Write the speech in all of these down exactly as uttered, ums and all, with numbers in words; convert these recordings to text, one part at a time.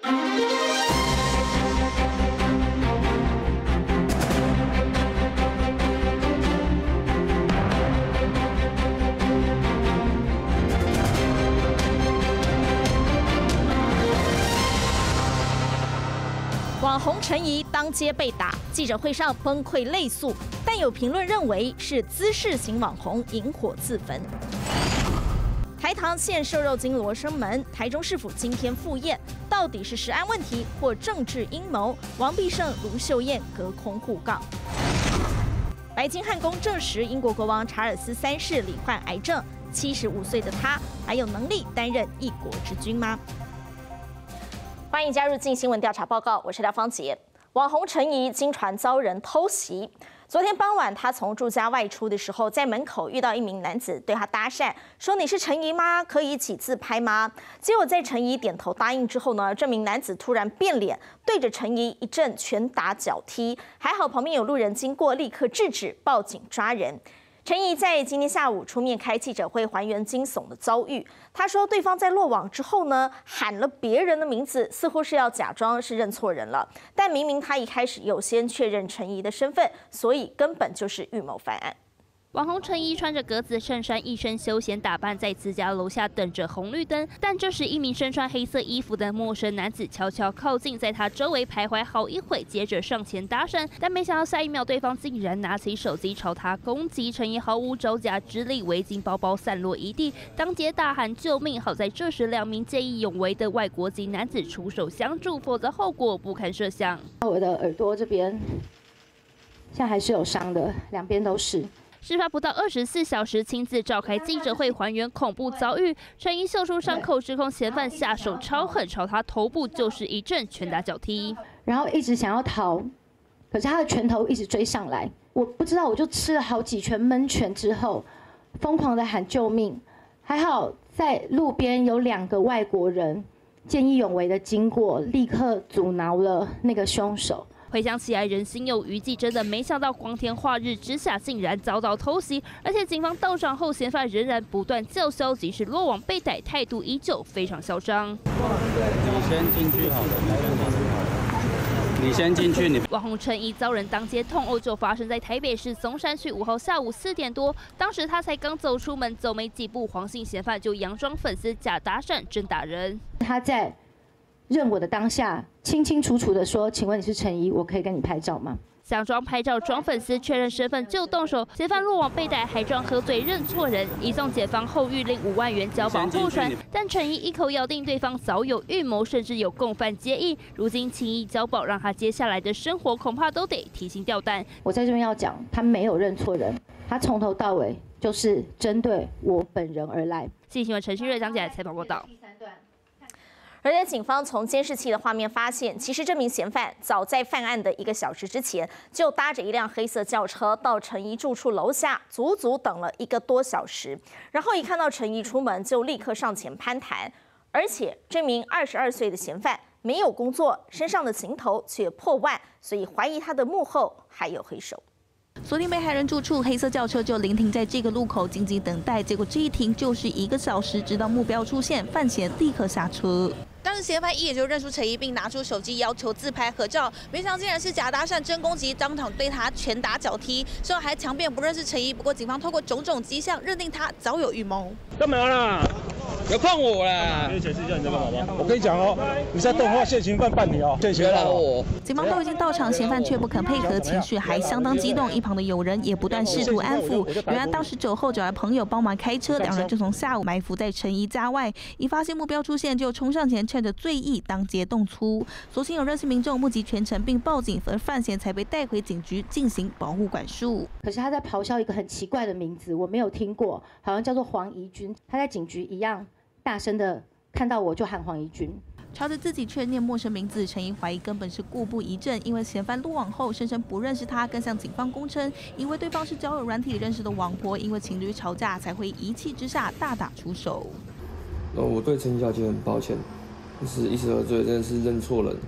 网红陈怡当街被打，记者会上崩溃泪诉，但有评论认为是姿势型网红引火自焚。台糖现瘦肉精罗生门，台中市府今天赴宴，到底是食安问题或政治阴谋？王必胜、卢秀燕隔空互告。白金汉宫证实，英国国王查尔斯三世罹患癌症，七十五岁的他还有能力担任一国之君吗？欢迎加入《镜新闻调查报告》，我是廖芳杰。网红陈怡经传遭人偷袭。昨天傍晚，他从住家外出的时候，在门口遇到一名男子对他搭讪，说：“你是陈怡吗？可以一起自拍吗？”结果在陈怡点头答应之后呢，这名男子突然变脸，对着陈怡一阵拳打脚踢。还好旁边有路人经过，立刻制止，报警抓人。陈怡在今天下午出面开记者会，还原惊悚的遭遇。他说，对方在落网之后呢，喊了别人的名字，似乎是要假装是认错人了。但明明他一开始有先确认陈怡的身份，所以根本就是预谋犯案。 网红陈怡穿着格子衬衫，一身休闲打扮，在自家楼下等着红绿灯。但这时，一名身穿黑色衣服的陌生男子悄悄靠近，在他周围徘徊好一会，接着上前搭讪。但没想到下一秒，对方竟然拿起手机朝他攻击。陈怡毫无招架之力，围巾、包包散落一地，当街大喊救命。好在这时，两名见义勇为的外国籍男子出手相助，否则后果不堪设想。 我的耳朵这边现在还是有伤的，两边都是。 事发不到二十四小时，亲自召开记者会还原恐怖遭遇。陈怡秀出伤口，指控嫌犯下手超狠，朝他头部就是一阵拳打脚踢， 然后一直想要逃，可是他的拳头一直追上来，我不知道，我就吃了好几拳闷拳之后，疯狂的喊救命。还好在路边有两个外国人见义勇为的经过，立刻阻挠了那个凶手。 回想起来，人心有余悸，真的没想到光天化日之下竟然遭到偷袭，而且警方到场后，嫌犯仍然不断叫嚣，即使落网被逮，态度依旧非常嚣张。 你先进去好了，你先进去。你网红陈怡遭人当街痛殴，就发生在台北市松山区五号下午四点多，当时他才刚走出门，走没几步，黄姓嫌犯就佯装粉丝假搭讪，真打人。 他在认我的当下，清清楚楚的说：“请问你是陈怡，我可以跟你拍照吗？” 假装拍照装粉丝，确认身份就动手。嫌犯落网被逮，还装喝醉认错人，移送检方后预令五万元交保候传。但陈怡一口咬定对方早有预谋，甚至有共犯结义。如今轻易交保，让他接下来的生活恐怕都得提心吊胆。 我在这边要讲，他没有认错人，他从头到尾就是针对我本人而来。 新新闻陈新瑞讲解采访报道。 而且警方从监视器的画面发现，其实这名嫌犯早在犯案的一个小时之前，就搭着一辆黑色轿车到陈怡住处楼下，足足等了一个多小时。然后一看到陈怡出门，就立刻上前攀谈。而且这名二十二岁的嫌犯没有工作，身上的行头却破万，所以怀疑他的幕后还有黑手。 锁定被害人住处，黑色轿车就临停在这个路口，紧紧等待。结果这一停就是一个小时，直到目标出现，犯嫌立刻下车。 当时嫌犯一眼就认出陈怡，并拿出手机要求自拍合照，没想到竟然是假搭讪真攻击，当场对他拳打脚踢，事后还强辩不认识陈怡。不过警方透过种种迹象，认定他早有预谋。 干嘛啦？不要碰我啦！ 可以解释一下你在干嘛吗？我跟你讲哦，你在动画现行犯办理哦，现行犯我。 警方都已经到场，嫌犯却不肯配合，情绪还相当激动。一旁的友人也不断试图安抚。原来当时酒后找来朋友帮忙开车，两人就从下午埋伏在陈怡家外，一发现目标出现就冲上前，趁着醉意当街动粗。所幸有热心民众目击全程并报警，而犯嫌才被带回警局进行保护管束。 可是他在咆哮一个很奇怪的名字，我没有听过，好像叫做黄怡君。他在警局一样大声的看到我就喊黄怡君。 朝着自己确念陌生名字，陈怡怀疑根本是故布疑阵，因为嫌犯落网后声称不认识他，更向警方供称，以为对方是交友软体认识的网婆，因为情侣吵架才会一气之下大打出手。 呃，我对陈怡小姐很抱歉，就是一时喝醉，真的是认错人。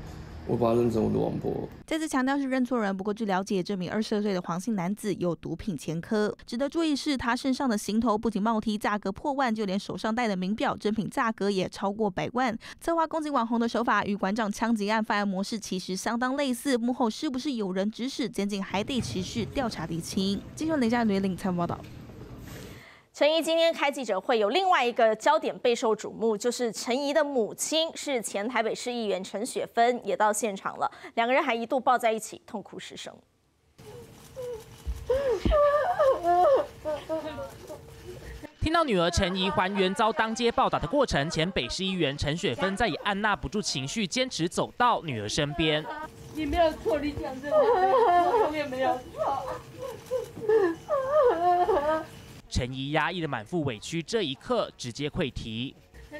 我把他认成我的王婆。 再次强调是认错人，不过据了解，这名二十二岁的黄姓男子有毒品前科。值得注意是，他身上的行头不仅帽 T 价格破万，就连手上戴的名表真品价格也超过百万。策划攻击网红的手法与馆长枪击案犯案模式其实相当类似，幕后是不是有人指使，检警还得持续调查厘清。继续等一下雷领采访报道。 陈怡今天开记者会，有另外一个焦点备受瞩目，就是陈怡的母亲是前台北市议员陈雪芬，也到现场了，两个人还一度抱在一起，痛哭失声。 听到女儿陈怡还原遭当街暴打的过程，前北市议员陈雪芬再也按捺不住情绪，坚持走到女儿身边。 你没有错，你讲真的，我永远没有错。 陈怡压抑了满腹委屈，这一刻直接溃堤。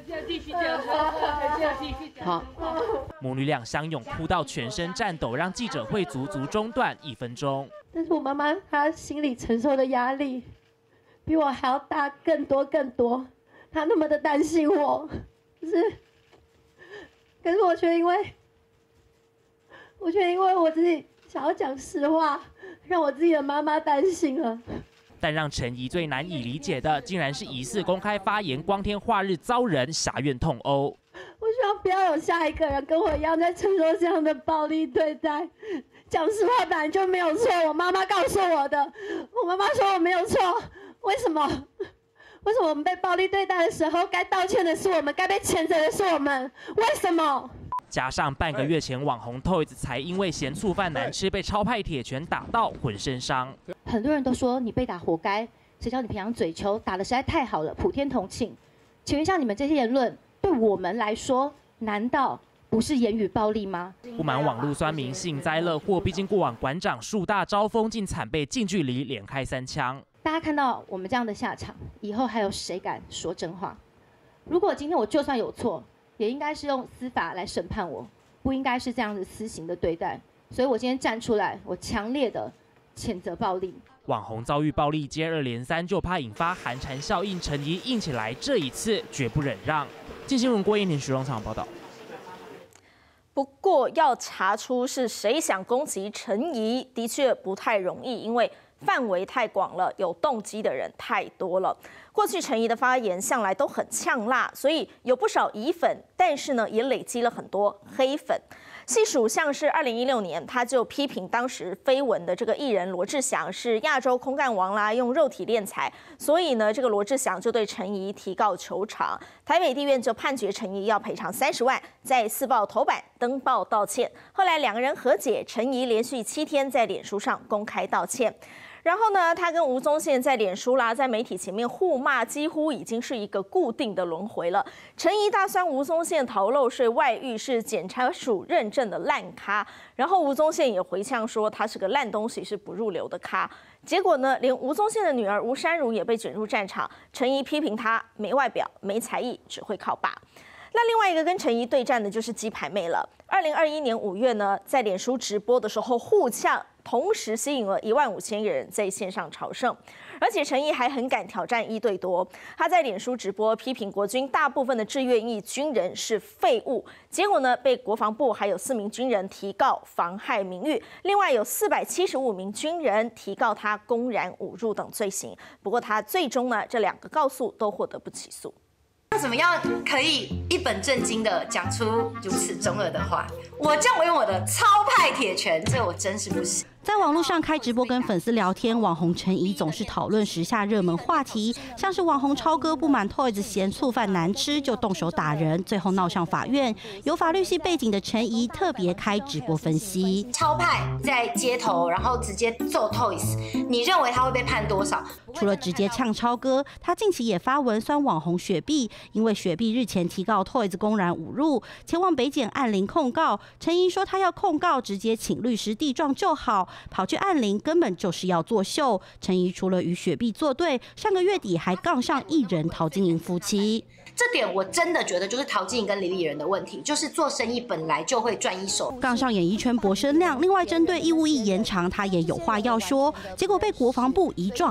好， 母女俩相拥，哭到全身颤抖，让记者会足足中断一分钟。 但是我妈妈她心里承受的压力比我还要大，更多更多。她那么的担心我，可是，可是我却因为，我却因为我自己想要讲实话，让我自己的妈妈担心了。 但让陈怡最难以理解的，竟然是疑似公开发言光天化日遭人挟怨痛殴。 我希望不要有下一个人跟我一样在承受这样的暴力对待。讲实话本来就没有错，我妈妈告诉我的，我妈妈说我没有错，为什么？为什么我们被暴力对待的时候，该道歉的是我们，该被谴责的是我们？为什么？ 加上半个月前，网红 Toys 才因为嫌醋饭难吃，被超派铁拳打到浑身伤。 很多人都说你被打活该，谁叫你平常嘴球打得实在太好了，普天同庆。请问一下，你们这些言论对我们来说，难道不是言语暴力吗？ 不满网络酸民幸灾乐祸，毕竟过往馆长树大招风，竟惨被近距离连开三枪。 大家看到我们这样的下场，以后还有谁敢说真话？如果今天我就算有错，也应该是用司法来审判我，不应该是这样子私刑的对待。所以我今天站出来，我强烈的谴责暴力。 网红遭遇暴力接二连三，就怕引发寒蝉效应，陈怡硬起来，这一次绝不忍让。近新闻郭彦廷、徐荣场报道。 不过要查出是谁想攻击陈怡，的确不太容易，因为范围太广了，有动机的人太多了。过去陈怡的发言向来都很呛辣，所以有不少乙粉，但是呢，也累积了很多黑粉。细数像是二零一六年，他就批评当时绯闻的这个艺人罗志祥是亚洲空干王啦，用肉体敛财，所以呢，这个罗志祥就对陈怡提告求偿，台北地院就判决陈怡要赔偿三十万，在四报头版登报道歉。后来两个人和解，陈怡连续七天在脸书上公开道歉。然后呢，他跟吴宗宪在脸书啦，在媒体前面互骂，几乎已经是一个固定的轮回了。陈怡大酸吴宗宪逃漏税、外遇是检察署认证的烂咖，然后吴宗宪也回呛说他是个烂东西，是不入流的咖。结果呢，连吴宗宪的女儿吴珊如也被卷入战场，陈怡批评他没外表、没才艺，只会靠爸。那另外一个跟陈怡对战的就是鸡排妹了。二零二一年五月呢，在脸书直播的时候互呛，同时吸引了一万五千个人在线上朝圣。而且陈怡还很敢挑战一对多，他在脸书直播批评国军大部分的志愿役军人是废物，结果呢被国防部还有四名军人提告妨害名誉，另外有四百七十五名军人提告他公然侮辱等罪行。不过他最终呢这两个告诉都获得不起诉。 那怎么样可以一本正经的讲出如此中二的话？我将我用我的超派铁拳，这我真是不行。 在网络上开直播跟粉丝聊天，网红陈怡总是讨论时下热门话题，像是网红超哥不满 Toys 嫌醋饭难吃就动手打人，最后闹上法院。有法律系背景的陈怡特别开直播分析： 超派在街头，然后直接揍 Toys， 你认为他会被判多少？ 除了直接呛超哥，他近期也发文酸网红雪碧，因为雪碧日前提告 Toys 公然侮辱，前往北检按铃控告。陈怡说他要控告，直接请律师递状就好。跑去按铃根本就是要作秀。陈怡除了与雪碧作对，上个月底还杠上艺人陶晶莹夫妻。 这点我真的觉得就是陶晶莹跟李李仁的问题，就是做生意本来就会赚一手。 杠上演艺圈博声量，另外针对义务役延长，他也有话要说，结果被国防部一状告上法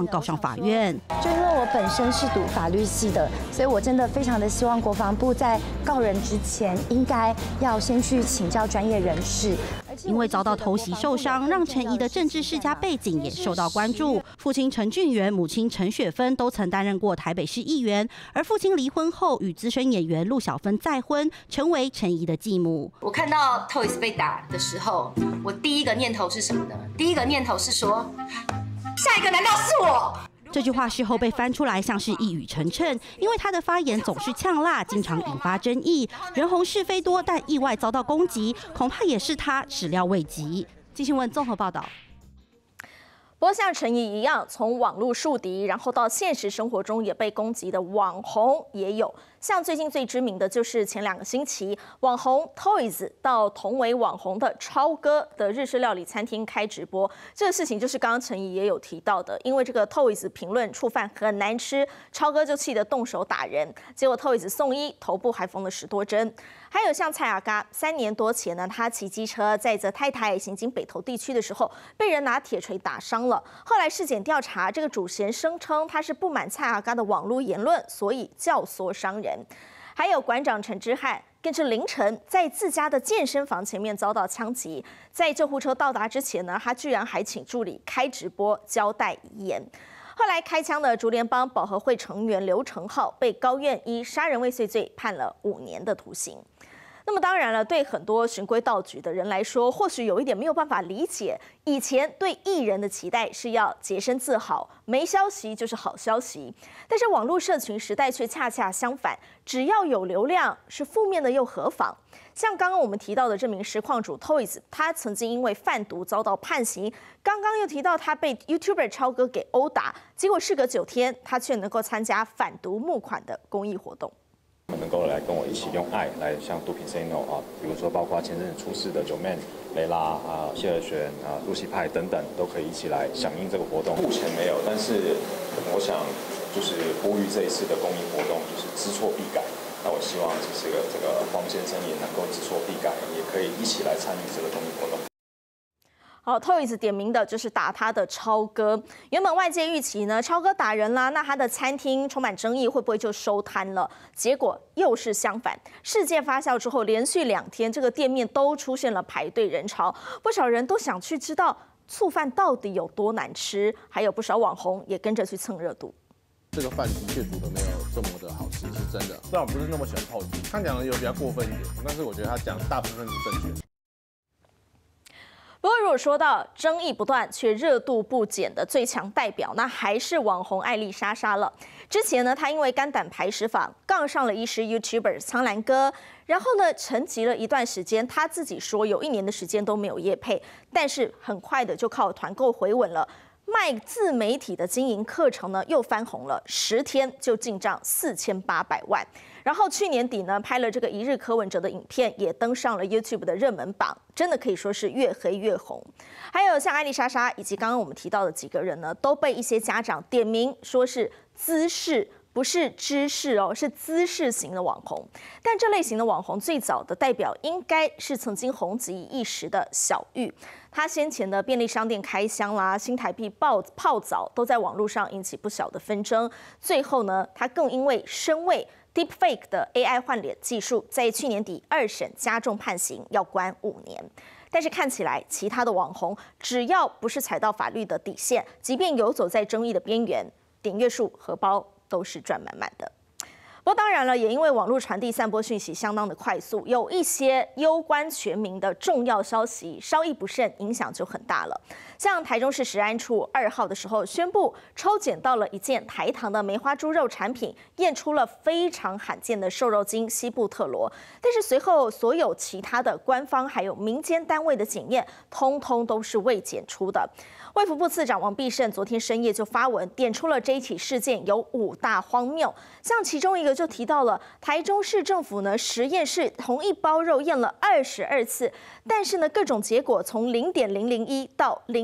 法院。 就因为我本身是读法律系的，所以我真的非常的希望国防部在告人之前，应该要先去请教专业人士。 因为遭到偷袭受伤，让陈怡的政治世家背景也受到关注。父亲陈俊元、母亲陈雪芬都曾担任过台北市议员，而父亲离婚后与资深演员陆小芬再婚，成为陈怡的继母。 我看到 Toys 被打的时候，我第一个念头是什么呢？第一个念头是说，下一个难道是我？ 这句话事后被翻出来，像是一语成谶，因为他的发言总是呛辣，经常引发争议。人红是非多，但意外遭到攻击，恐怕也是他始料未及。金新闻综合报道。 不过像陈怡一样，从网络树敌，然后到现实生活中也被攻击的网红也有。像最近最知名的就是前两个星期，网红 Toys 到同为网红的超哥的日式料理餐厅开直播，这个事情就是刚刚陈怡也有提到的，因为这个 Toys 评论触犯很难吃，超哥就气得动手打人，结果 Toys 送医，头部还缝了十多针。还有像蔡阿嘎，三年多前呢，他骑机车载着太太行经北投地区的时候，被人拿铁锤打伤了。后来事检调查，这个主嫌声称他是不满蔡阿嘎的网络言论，所以教唆伤人。还有馆长陈之汉，更是凌晨在自家的健身房前面遭到枪击，在救护车到达之前呢，他居然还请助理开直播交代遗言。后来开枪的竹联帮保和会成员刘成浩被高院依杀人未遂罪判了五年的徒刑。那么当然了，对很多循规蹈矩的人来说，或许有一点没有办法理解，以前对艺人的期待是要洁身自好，没消息就是好消息。但是网络社群时代却恰恰相反，只要有流量，是负面的又何妨？像刚刚我们提到的这名实况主 Toys， 他曾经因为贩毒遭到判刑，刚刚又提到他被 YouTuber 超哥给殴打，结果事隔九天，他却能够参加反毒募款的公益活动。 能够来跟我一起用爱来向毒品 say no 啊，比如说包括前阵子出事的九妹、雷拉啊、谢尔璇啊、露西派等等，都可以一起来响应这个活动。目前没有，但是我想就是呼吁这一次的公益活动就是知错必改。那我希望这个这个黄先生也能够知错必改，也可以一起来参与这个公益活动。 好 ，Toys 点名的就是打他的超哥。原本外界预期呢，超哥打人啦，那他的餐厅充满争议，会不会就收摊了？结果又是相反。事件发酵之后，连续两天这个店面都出现了排队人潮，不少人都想去知道醋饭到底有多难吃，还有不少网红也跟着去蹭热度。 这个饭的确煮的没有这么的好吃，是真的。虽然我不是那么喜欢泡鸡，他讲的有比较过分一点，但是我觉得他讲大部分是正确的。 不过，如果说到争议不断却热度不减的最强代表，那还是网红艾丽莎莎了。之前呢，她因为肝胆排石法杠上了医师 YouTuber 苍兰哥，然后呢，沉寂了一段时间。她自己说有一年的时间都没有业配，但是很快的就靠团购回稳了。卖自媒体的经营课程呢，又翻红了，十天就进账四千八百万。然后去年底呢，拍了这个一日柯文哲的影片，也登上了 YouTube 的热门榜，真的可以说是越黑越红。还有像艾丽莎莎以及刚刚我们提到的几个人呢，都被一些家长点名说是姿势。不是知识哦，是姿势型的网红。但这类型的网红最早的代表应该是曾经红极一时的小玉。他先前的便利商店开箱啦、新台币泡泡澡，都在网络上引起不小的纷争。最后呢，他更因为身为 Deepfake 的 A I 换脸技术，在去年底二审加重判刑，要关五年。但是看起来，其他的网红只要不是踩到法律的底线，即便游走在争议的边缘，点阅数、荷包都是赚满满的。不过当然了，也因为网络传递散播讯息相当的快速，有一些攸关全民的重要消息，稍一不慎，影响就很大了。像台中市食安处二号的时候宣布，抽检到了一件台糖的梅花猪肉产品，验出了非常罕见的瘦肉精西布特罗。但是随后所有其他的官方还有民间单位的检验，通通都是未检出的。卫福部次长王必胜昨天深夜就发文点出了这一起事件有五大荒谬，像其中一个就提到了台中市政府呢实验室同一包肉验了二十二次，但是呢各种结果从零点零零一到零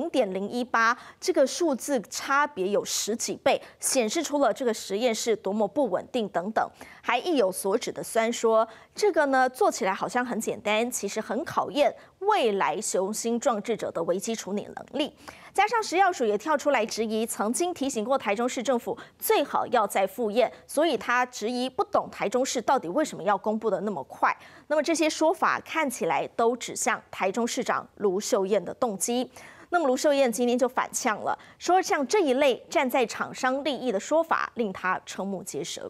零点零一八，这个数字差别有十几倍，显示出了这个实验室多么不稳定等等，还意有所指的酸说，这个呢做起来好像很简单，其实很考验未来雄心壮志者的危机处理能力。加上食药署也跳出来质疑，曾经提醒过台中市政府最好要再复验，所以他质疑不懂台中市到底为什么要公布的那么快。那么这些说法看起来都指向台中市长卢秀燕的动机。那么卢秀燕今天就反呛了，说像这一类站在厂商利益的说法，令他瞠目结舌。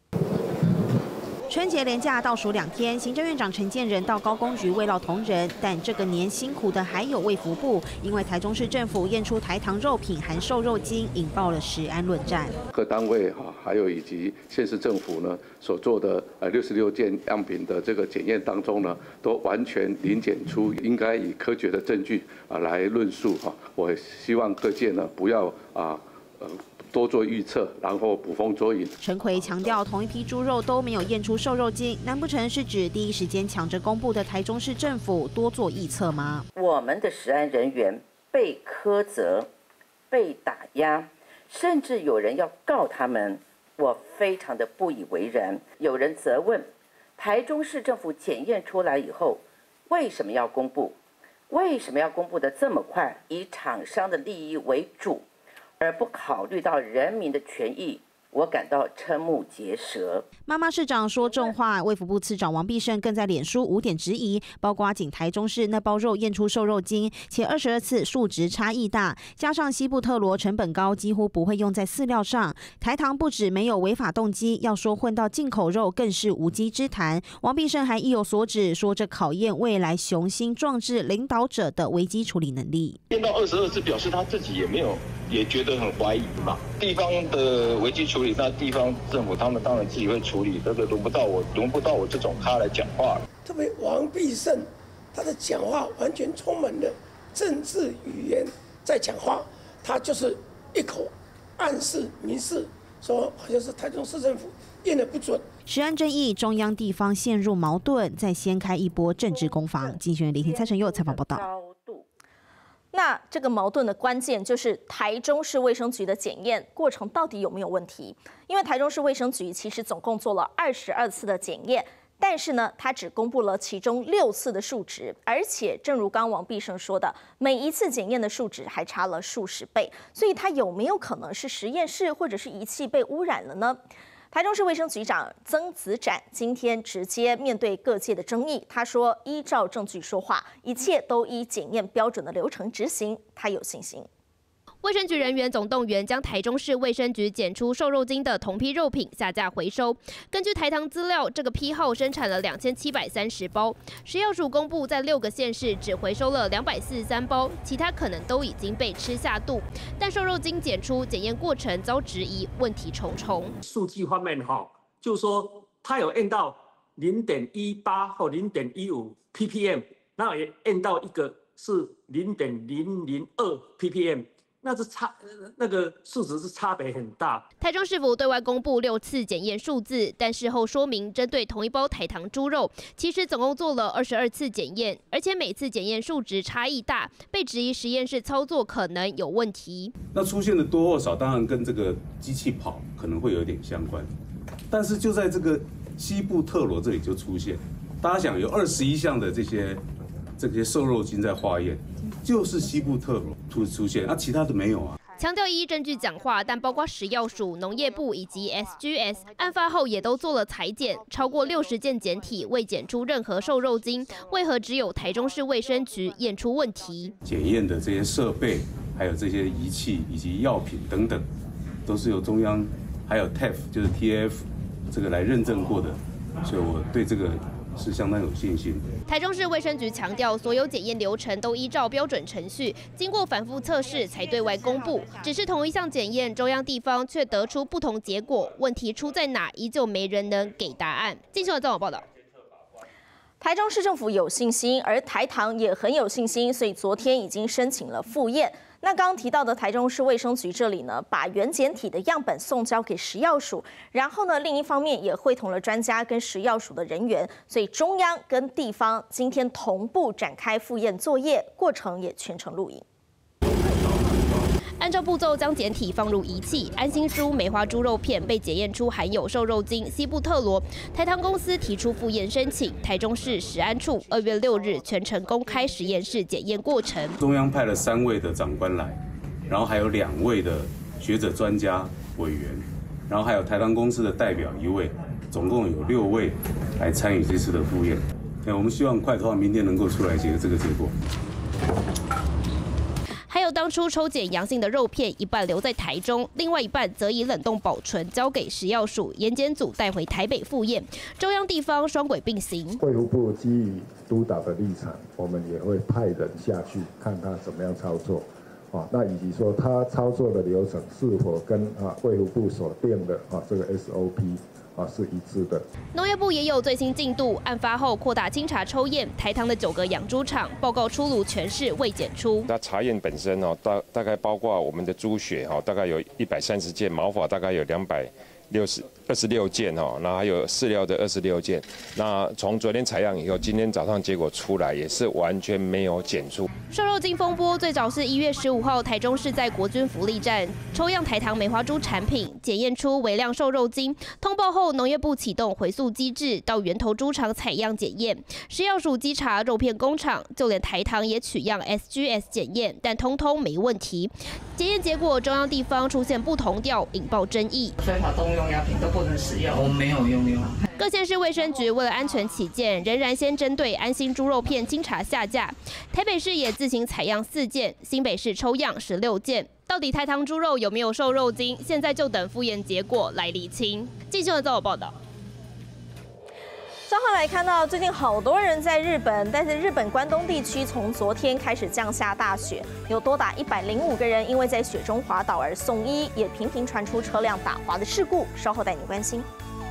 春节连假倒数两天，行政院长陈建仁到高工局慰劳同仁，但这个年辛苦的还有卫福部，因为台中市政府验出台糖肉品含瘦肉精，引爆了食安论战。 各单位哈，还有以及县市政府呢所做的呃六十六件样品的这个检验当中呢，都完全临检出应该以科学的证据啊来论述哈。我希望各界呢不要啊呃。多做预测，然后捕风捉影。 陈奎强调，同一批猪肉都没有验出瘦肉精，难不成是指第一时间抢着公布的台中市政府多做臆测吗？ 我们的食安人员被苛责、被打压，甚至有人要告他们，我非常的不以为然。有人责问，台中市政府检验出来以后，为什么要公布？为什么要公布的这么快？以厂商的利益为主。而不考虑到人民的权益，我感到瞠目结舌。 妈妈市长说重话，卫福部次长王必胜更在脸书五点质疑，包括仅台中市那包肉验出瘦肉精，且二十二次数值差异大，加上西部特罗成本高，几乎不会用在饲料上。台糖不止没有违法动机，要说混到进口肉更是无稽之谈。王必胜还意有所指，说这考验未来雄心壮志领导者的危机处理能力。 验到二十二次，表示他自己也没有。也觉得很怀疑嘛，地方的危机处理，那地方政府他们当然自己会处理，这个轮不到我，轮不到我这种咖来讲话。 特别王必胜，他的讲话完全充满了政治语言在讲话，他就是一口暗示、明示，说好像是台中市政府验的不准。 食安争议，中央地方陷入矛盾，再掀开一波政治攻防。经讯林庭、蔡成佑采访报道。 那这个矛盾的关键就是台中市卫生局的检验过程到底有没有问题？因为台中市卫生局其实总共做了二十二次的检验，但是呢，它只公布了其中六次的数值，而且正如刚刚王必胜说的，每一次检验的数值还差了数十倍，所以它有没有可能是实验室或者是仪器被污染了呢？台中市卫生局长曾子展今天直接面对各界的争议，他说：“依照证据说话，一切都依检验标准的流程执行，他有信心。” 卫生局人员总动员，将台中市卫生局检出瘦肉精的同批肉品下架回收。根据台糖资料，这个批号生产了两千七百三十包，食药署公布在六个县市只回收了两百四十三包，其他可能都已经被吃下肚。但瘦肉精检出，检验过程遭质疑，问题重重。 数据方面哈，就说它有验到零点一八或零点一五 ppm， 那也验到一个是零点零零二 ppm。那是差那个数值是差别很大。 台中市府对外公布六次检验数字，但事后说明，针对同一包台糖猪肉，其实总共做了二十二次检验，而且每次检验数值差异大，被质疑实验室操作可能有问题。 那出现的多或少，当然跟这个机器跑可能会有点相关，但是就在这个西部特罗这里就出现，大家想有二十一项的这些这些瘦肉精在化验。就是西部特罗突出现，啊，其他的没有啊。 强调依证据讲话，但包括食药署、农业部以及 S G S， 案发后也都做了裁检，超过六十件检体未检出任何瘦肉精，为何只有台中市卫生局验出问题？ 检验的这些设备，还有这些仪器以及药品等等，都是由中央还有 T A F 就是 T F 这个来认证过的，所以我对这个是相当有信心。 台中市卫生局强调，所有检验流程都依照标准程序，经过反复测试才对外公布。只是同一项检验，中央地方却得出不同结果，问题出在哪，依旧没人能给答案。进行了综合报道。 台中市政府有信心，而台糖也很有信心，所以昨天已经申请了复验。那刚刚提到的台中市卫生局这里呢，把原检体的样本送交给食药署，然后呢，另一方面也会同了专家跟食药署的人员，所以中央跟地方今天同步展开复验作业，过程也全程录影。 按照步骤将检体放入仪器，安心猪梅花猪肉片被检验出含有瘦肉精西布特罗。台糖公司提出复验申请，台中市食安处二月六日全程公开实验室检验过程。 中央派了三位的长官来，然后还有两位的学者专家委员，然后还有台糖公司的代表一位，总共有六位来参与这次的复验。那我们希望快的话，明天能够出来结这个结果。 还有当初抽检阳性的肉片，一半留在台中，另外一半则以冷冻保存，交给食药署研检组带回台北复验。中央地方双轨并行。 卫福部基于督导的立场，我们也会派人下去看他怎么样操作。啊，那以及说他操作的流程是否跟啊卫福部所定的啊这个 S O P 啊是一致的。 农业部也有最新进度，案发后扩大清查抽验，台糖的九个养猪场报告出炉，全市未检出。 那查验本身哦，大大概包括我们的猪血哦，大概有一百三十件，毛发大概有两百六十二十六件哦，那还有饲料的二十六件。那从昨天采样以后，今天早上结果出来也是完全没有检出。 瘦肉精风波最早是一月十五号，台中市在国军福利站抽样台糖梅花猪产品，检验出微量瘦肉精。通报后，农业部启动回溯机制，到源头猪场采样检验。食药署稽查肉片工厂，就连台糖也取样 S G S 检验，但通通没问题。检验结果中央地方出现不同调，引爆争议。 所以法动用药品都不能使用，我没有用药。 各县市卫生局为了安全起见，仍然先针对安心猪肉片清查下架。台北市也自行采样四件，新北市抽样十六件。到底台糖猪肉有没有瘦肉精？现在就等复验结果来厘清。记者综合报道。 稍后来看到，最近好多人在日本，但是日本关东地区从昨天开始降下大雪，有多达一百零五个人因为在雪中滑倒而送医，也频频传出车辆打滑的事故。稍后带你关心。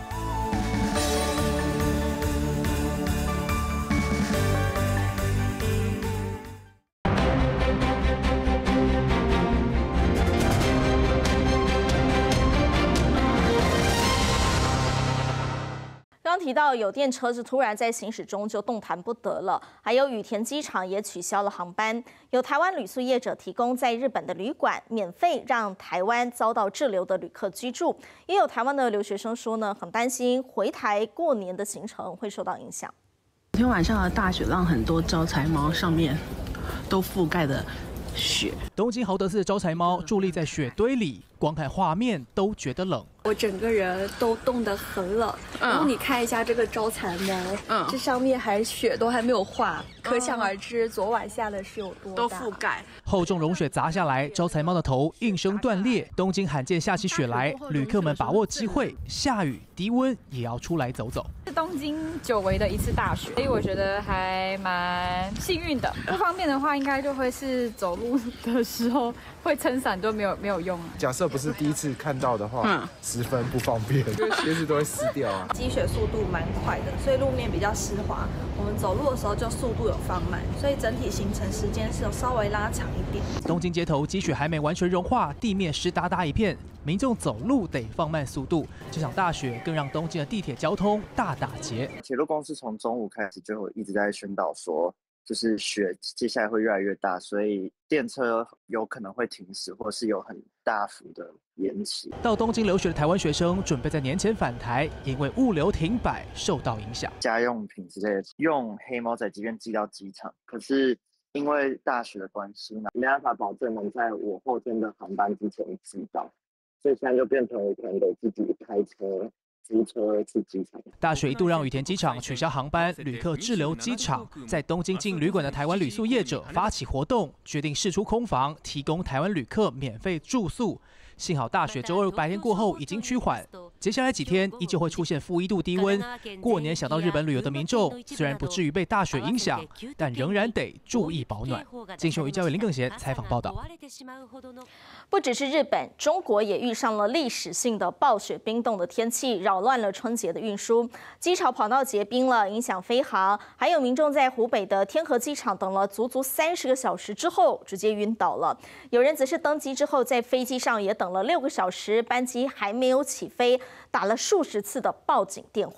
刚提到有电车是突然在行驶中就动弹不得了，还有羽田机场也取消了航班。有台湾旅宿业者提供在日本的旅馆，免费让台湾遭到滞留的旅客居住。也有台湾的留学生说呢，很担心回台过年的行程会受到影响。 昨天晚上的大雪让很多招财猫上面都覆盖的雪。 东京豪德寺的招财猫伫立在雪堆里，光看画面都觉得冷。 我整个人都冻得很冷，嗯、然后你看一下这个招财猫，嗯，这上面还雪都还没有化，嗯、可想而知昨晚下的是有多大。 都覆盖， 厚重融雪砸下来，招财猫的头应声断裂。东京罕见下起雪来，旅客们把握机会，下雨低温也要出来走走。 是东京久违的一次大雪，所以我觉得还蛮幸运的。不方便的话，应该就会是走路的时候会撑伞都没有没有用。 假设不是第一次看到的话，嗯。十分不方便，因为鞋子都会湿掉啊。 积雪速度蛮快的，所以路面比较湿滑。我们走路的时候就速度有放慢，所以整体行程时间是有稍微拉长一点。 东京街头积雪还没完全融化，地面湿哒哒一片，民众走路得放慢速度。这场大雪更让东京的地铁交通大打劫。 铁路公司从中午开始就一直在宣导说，就是雪接下来会越来越大，所以电车有可能会停驶，或是有很大幅的延期。 到东京留学的台湾学生准备在年前返台，因为物流停摆受到影响。 家用品之类的，用黑猫仔即便寄到机场，可是因为大雪的关系呢，没办法保证能在我后天的航班之前寄到，所以现在就变成我可能得自己开车。租车去机场。 大雪一度让羽田机场取消航班，旅客滞留机场。在东京进旅馆的台湾旅宿业者发起活动，决定释出空房，提供台湾旅客免费住宿。幸好大雪周二白天过后已经趋缓，接下来几天依旧会出现负一度低温。过年想到日本旅游的民众，虽然不至于被大雪影响，但仍然得注意保暖。金雄于教育林更贤采访报道。 不只是日本，中国也遇上了历史性的暴雪冰冻的天气，扰乱了春节的运输，机场跑道结冰了，影响飞航。还有民众在湖北的天河机场等了足足三十个小时之后，直接晕倒了。有人则是登机之后，在飞机上也等了六个小时，班机还没有起飞，打了数十次的报警电话。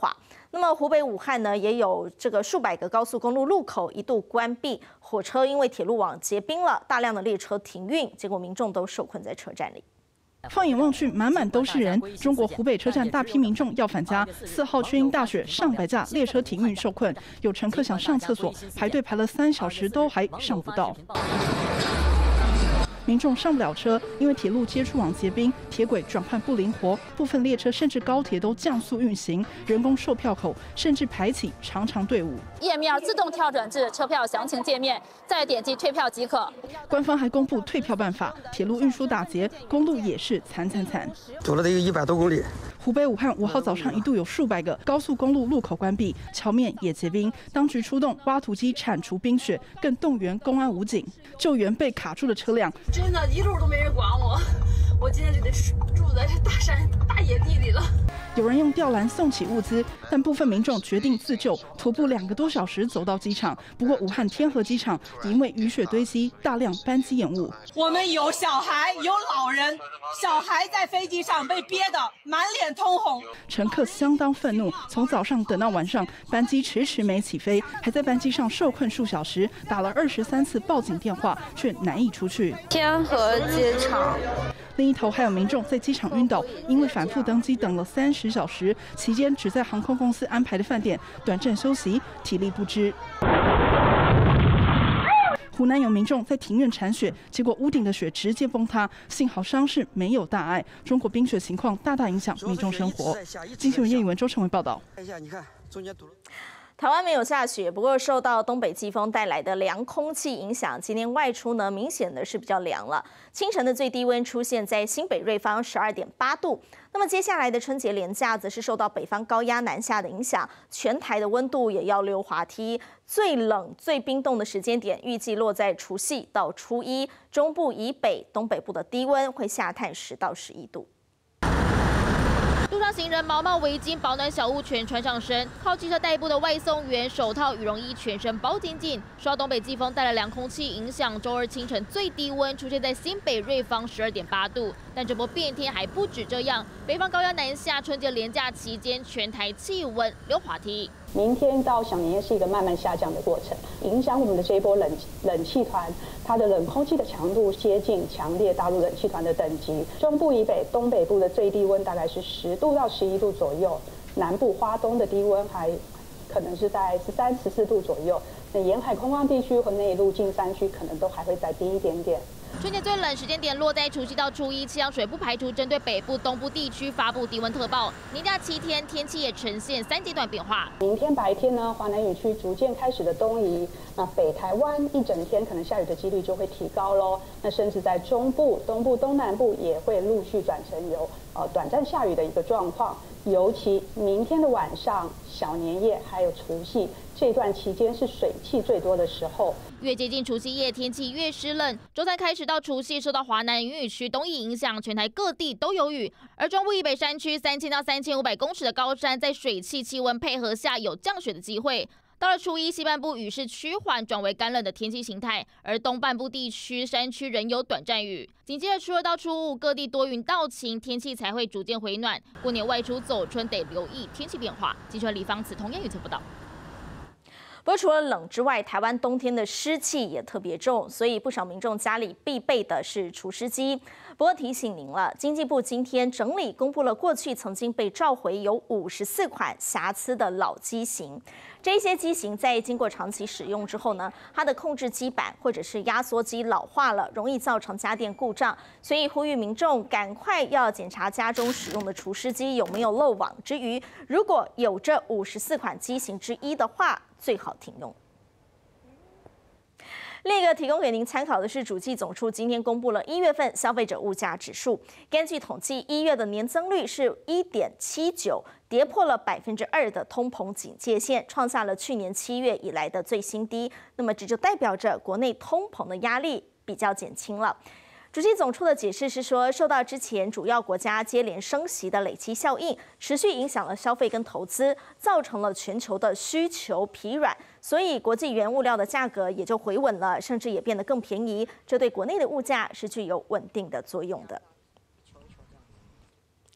那么湖北武汉呢，也有这个数百个高速公路路口一度关闭，火车因为铁路网结冰了，大量的列车停运，结果民众都受困在车站里。 放眼望去，满满都是人。中国湖北车站大批民众要返家，四号却因大雪，上百架列车停运受困，有乘客想上厕所，排队排了三小时都还上不到。 民众上不了车，因为铁路接触网结冰，铁轨转换不灵活，部分列车甚至高铁都降速运行，人工售票口甚至排起长长队伍。 页面自动跳转至车票详情界面，再点击退票即可。 官方还公布退票办法，铁路运输打结，公路也是惨惨惨， 走了得有一百多公里。 湖北武汉五号早上一度有数百个高速公路路口关闭，桥面也结冰，当局出动挖土机铲除冰雪，更动员公安武警救援被卡住的车辆。 真的，一路都没人管我，我今天就得住在大山大野地里了。 有人用吊篮送起物资，但部分民众决定自救，徒步两个多小时走到机场。不过，武汉天河机场因为雨雪堆积，大量班机延误。 我们有小孩，有老人，小孩在飞机上被憋得满脸通红。 乘客相当愤怒，从早上等到晚上，班机迟迟没起飞，还在班机上受困数小时，打了二十三次报警电话，却难以出去。 天河机场。 另一头还有民众在机场晕倒，因为反复登机等了三十小时，期间只在航空公司安排的饭店短暂休息，体力不支。湖南有民众在庭院铲雪，结果屋顶的雪直接崩塌，幸好伤势没有大碍。中国冰雪情况大大影响民众生活。经新闻叶以文、周成伟报道。 你看中间堵了。 台湾没有下雪，不过受到东北季风带来的凉空气影响，今天外出呢明显的是比较凉了。清晨的最低温出现在新北瑞芳十二点八度。那么接下来的春节连假则是受到北方高压南下的影响，全台的温度也要溜滑梯。最冷、最冰冻的时间点预计落在除夕到初一，中部以北、东北部的低温会下探十到十一度。 路上行人毛帽、围巾、保暖小物全穿上身，靠汽车代步的外送员手套、羽绒衣全身包紧紧。受到东北季风带来凉空气影响，周二清晨最低温出现在新北瑞芳十二点八度。但这波变天还不止这样，北方高压南下，春节连假期间全台气温溜滑梯。 明天到小年夜是一个慢慢下降的过程，影响我们的这一波冷冷气团，它的冷空气的强度接近强烈大陆冷气团的等级。中部以北、东北部的最低温大概是十度到十一度左右，南部花东的低温还可能是在十三、十四度左右。那沿海空旷地区和内陆近山区可能都还会再低一点点。 春节最冷时间点落在除夕到初一，气象水不排除针对北部、东部地区发布低温特报。年假七天，天气也呈现三阶段变化。 明天白天呢，华南雨区逐渐开始的东移，那北台湾一整天可能下雨的几率就会提高喽。那甚至在中部、东部、东南部也会陆续转成有呃短暂下雨的一个状况。尤其明天的晚上、小年夜还有除夕这段期间是水汽最多的时候。 越接近除夕夜，天气越湿冷。周三开始到除夕，受到华南云雨区东移影响，全台各地都有雨。而中部以北山区三千到三千五百公尺的高山，在水汽气温配合下，有降雪的机会。到了初一，西半部雨势趋缓，转为干冷的天气形态，而东半部地区山区仍有短暂雨。紧接着初二到初五，各地多云到晴，天气才会逐渐回暖。过年外出走春得留意天气变化。记者李芳慈同样预测报道。 不过除了冷之外，台湾冬天的湿气也特别重，所以不少民众家里必备的是除湿机。不过提醒您了，经济部今天整理公布了过去曾经被召回有五十四款瑕疵的老机型。这些机型在经过长期使用之后呢，它的控制基板或者是压缩机老化了，容易造成家电故障，所以呼吁民众赶快要检查家中使用的除湿机有没有漏网之鱼。如果有这五十四款机型之一的话， 最好停用。另一个提供给您参考的是，主计总处今天公布了一月份消费者物价指数。根据统计，一月的年增率是 一点七九， 跌破了百分之二的通膨警戒线，创下了去年七月以来的最新低。那么这就代表着国内通膨的压力比较减轻了。 主计总处的解释是说，受到之前主要国家接连升息的累积效应，持续影响了消费跟投资，造成了全球的需求疲软，所以国际原物料的价格也就回稳了，甚至也变得更便宜，这对国内的物价是具有稳定的作用的。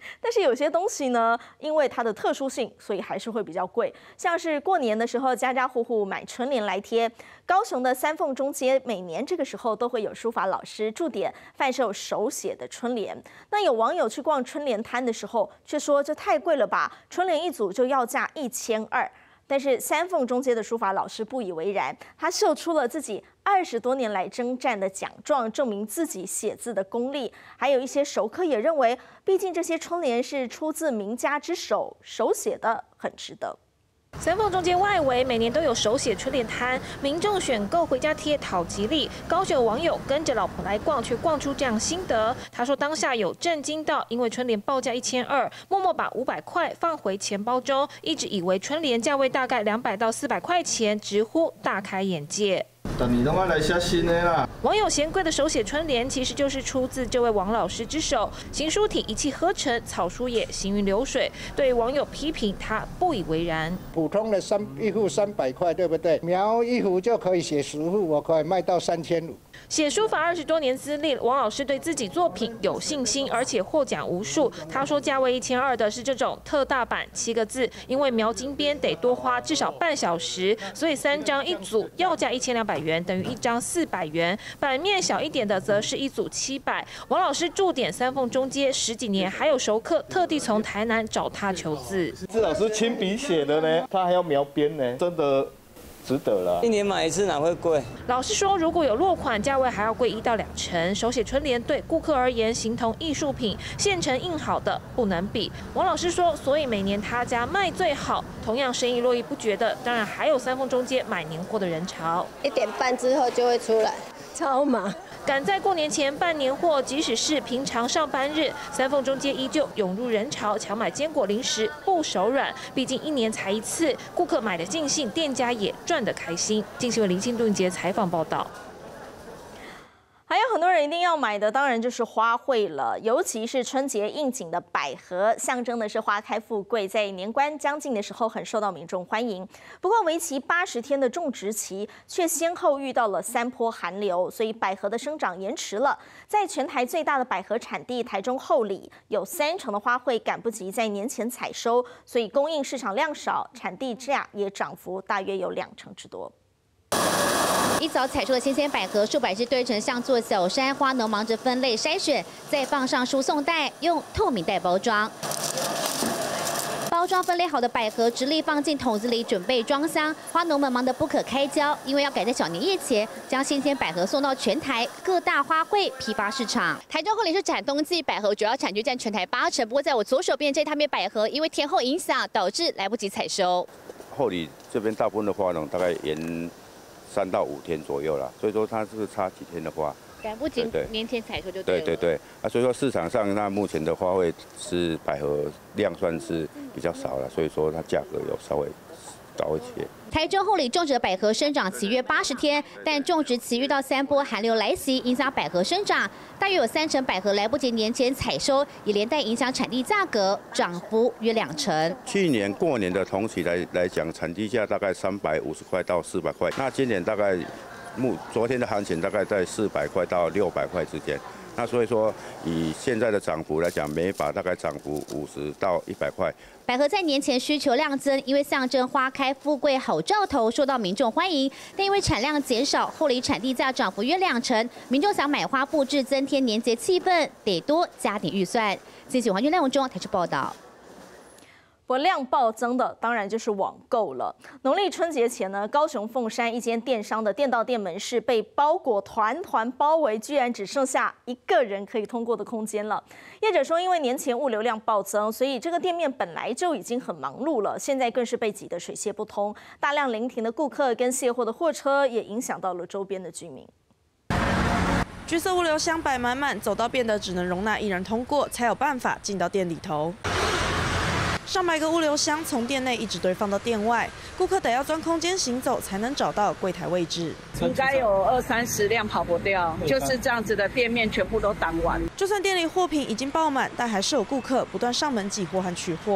但是有些东西呢，因为它的特殊性，所以还是会比较贵。像是过年的时候，家家户户买春联来贴。高雄的三凤中街每年这个时候都会有书法老师驻点贩售手写的春联。那有网友去逛春联摊的时候，却说这太贵了吧，春联一组就要价一千二。但是三凤中街的书法老师不以为然，他秀出了自己二十多年来征战的奖状，证明自己写字的功力。还有一些熟客也认为，毕竟这些春联是出自名家之手，手写的很值得。 三凤中街外围每年都有手写春联摊，民众选购回家贴讨吉利。高雄有网友跟着老婆来逛，却逛出这样心得。他说当下有震惊到，因为春联报价一千二，默默把五百块放回钱包中，一直以为春联价位大概两百到四百块钱，直呼大开眼界。 但你拢爱来写新的啦。 网友嫌贵的手写春联，其实就是出自这位王老师之手，行书体一气呵成，草书也行云流水。对网友批评，他不以为然。 普通的三一幅三百块，对不对？描一幅就可以写十幅，我可以卖到三千五。 写书法二十多年资历，王老师对自己作品有信心，而且获奖无数。他说，价位一千二的是这种特大版七个字，因为描金边得多花至少半小时，所以三张一组，要价一千两百元，等于一张四百元。版面小一点的则是一组七百。王老师驻点三凤中街十几年，还有熟客特地从台南找他求字。 这老师亲笔写的呢，他还要描边呢，真的。值得了， 一年买一次哪会贵？ 老实说，如果有落款，价位还要贵一到两成。手写春联对顾客而言，形同艺术品，现成印好的不能比。王老师说，所以每年他家卖最好，同样生意络绎不绝的，当然还有三凤中街买年货的人潮。 一点半之后就会出来，超忙。 赶在过年前办年货，即使是平常上班日，三凤中街依旧涌入人潮，抢买坚果零食不手软。毕竟一年才一次，顾客买得尽兴，店家也赚得开心。进新闻林庆顿杰采访报道。 还有很多人一定要买的，当然就是花卉了，尤其是春节应景的百合，象征的是花开富贵，在年关将近的时候很受到民众欢迎。不过，为期八十天的种植期却先后遇到了三波寒流，所以百合的生长延迟了。在全台最大的百合产地台中后里，有三成的花卉赶不及在年前采收，所以供应市场量少，产地价也涨幅大约有两成之多。 一早采收的新鲜百合，数百只堆成像座小山，花农忙着分类筛选，再放上输送带，用透明袋包装。包装分类好的百合直立放进桶子里，准备装箱。花农们忙得不可开交，因为要赶在小年夜前将新鲜百合送到全台各大花卉批发市场。台中后里是产冬季百合主要产区，占全台八成。不过在我左手边这摊边百合，因为天候影响，导致来不及采收。 后里这边大部分的花农大概延三到五天左右啦，所以说它是差几天的花， 赶不及年前采收就对了。 对对对，啊，所以说市场上那目前的花卉是百合量算是比较少了，所以说它价格有稍微高一些。 台中后里种植的百合生长期约八十天，但种植期遇到三波寒流来袭，影响百合生长，大约有三成百合来不及年前采收，也连带影响产地价格，涨幅约两成。 去年过年的同期来来讲，产地价大概三百五十块到四百块，那今年大概目昨天的行情大概在四百块到六百块之间。那所以说，以现在的涨幅来讲，每把大概涨幅五十到一百块。 百合在年前需求量增，因为象征花开富贵好兆头，受到民众欢迎。但因为产量减少，后里产地价涨幅约两成，民众想买花布置增添年节气氛，得多加点预算。记者黄俊亮文中台视报道。 不过量暴增的当然就是网购了。农历春节前呢，高雄凤山一间电商的店到店门市被包裹团团包围，居然只剩下一个人可以通过的空间了。业者说，因为年前物流量暴增，所以这个店面本来就已经很忙碌了，现在更是被挤得水泄不通。大量临停的顾客跟卸货的货车，也影响到了周边的居民。 橘色物流箱摆满满，走到变得只能容纳一人通过，才有办法进到店里头。上百个物流箱从店内一直堆放到店外，顾客得要钻空间行走才能找到柜台位置。 应该有二三十辆跑不掉，就是这样子的店面全部都挡完。 就算店里货品已经爆满，但还是有顾客不断上门挤货和取货。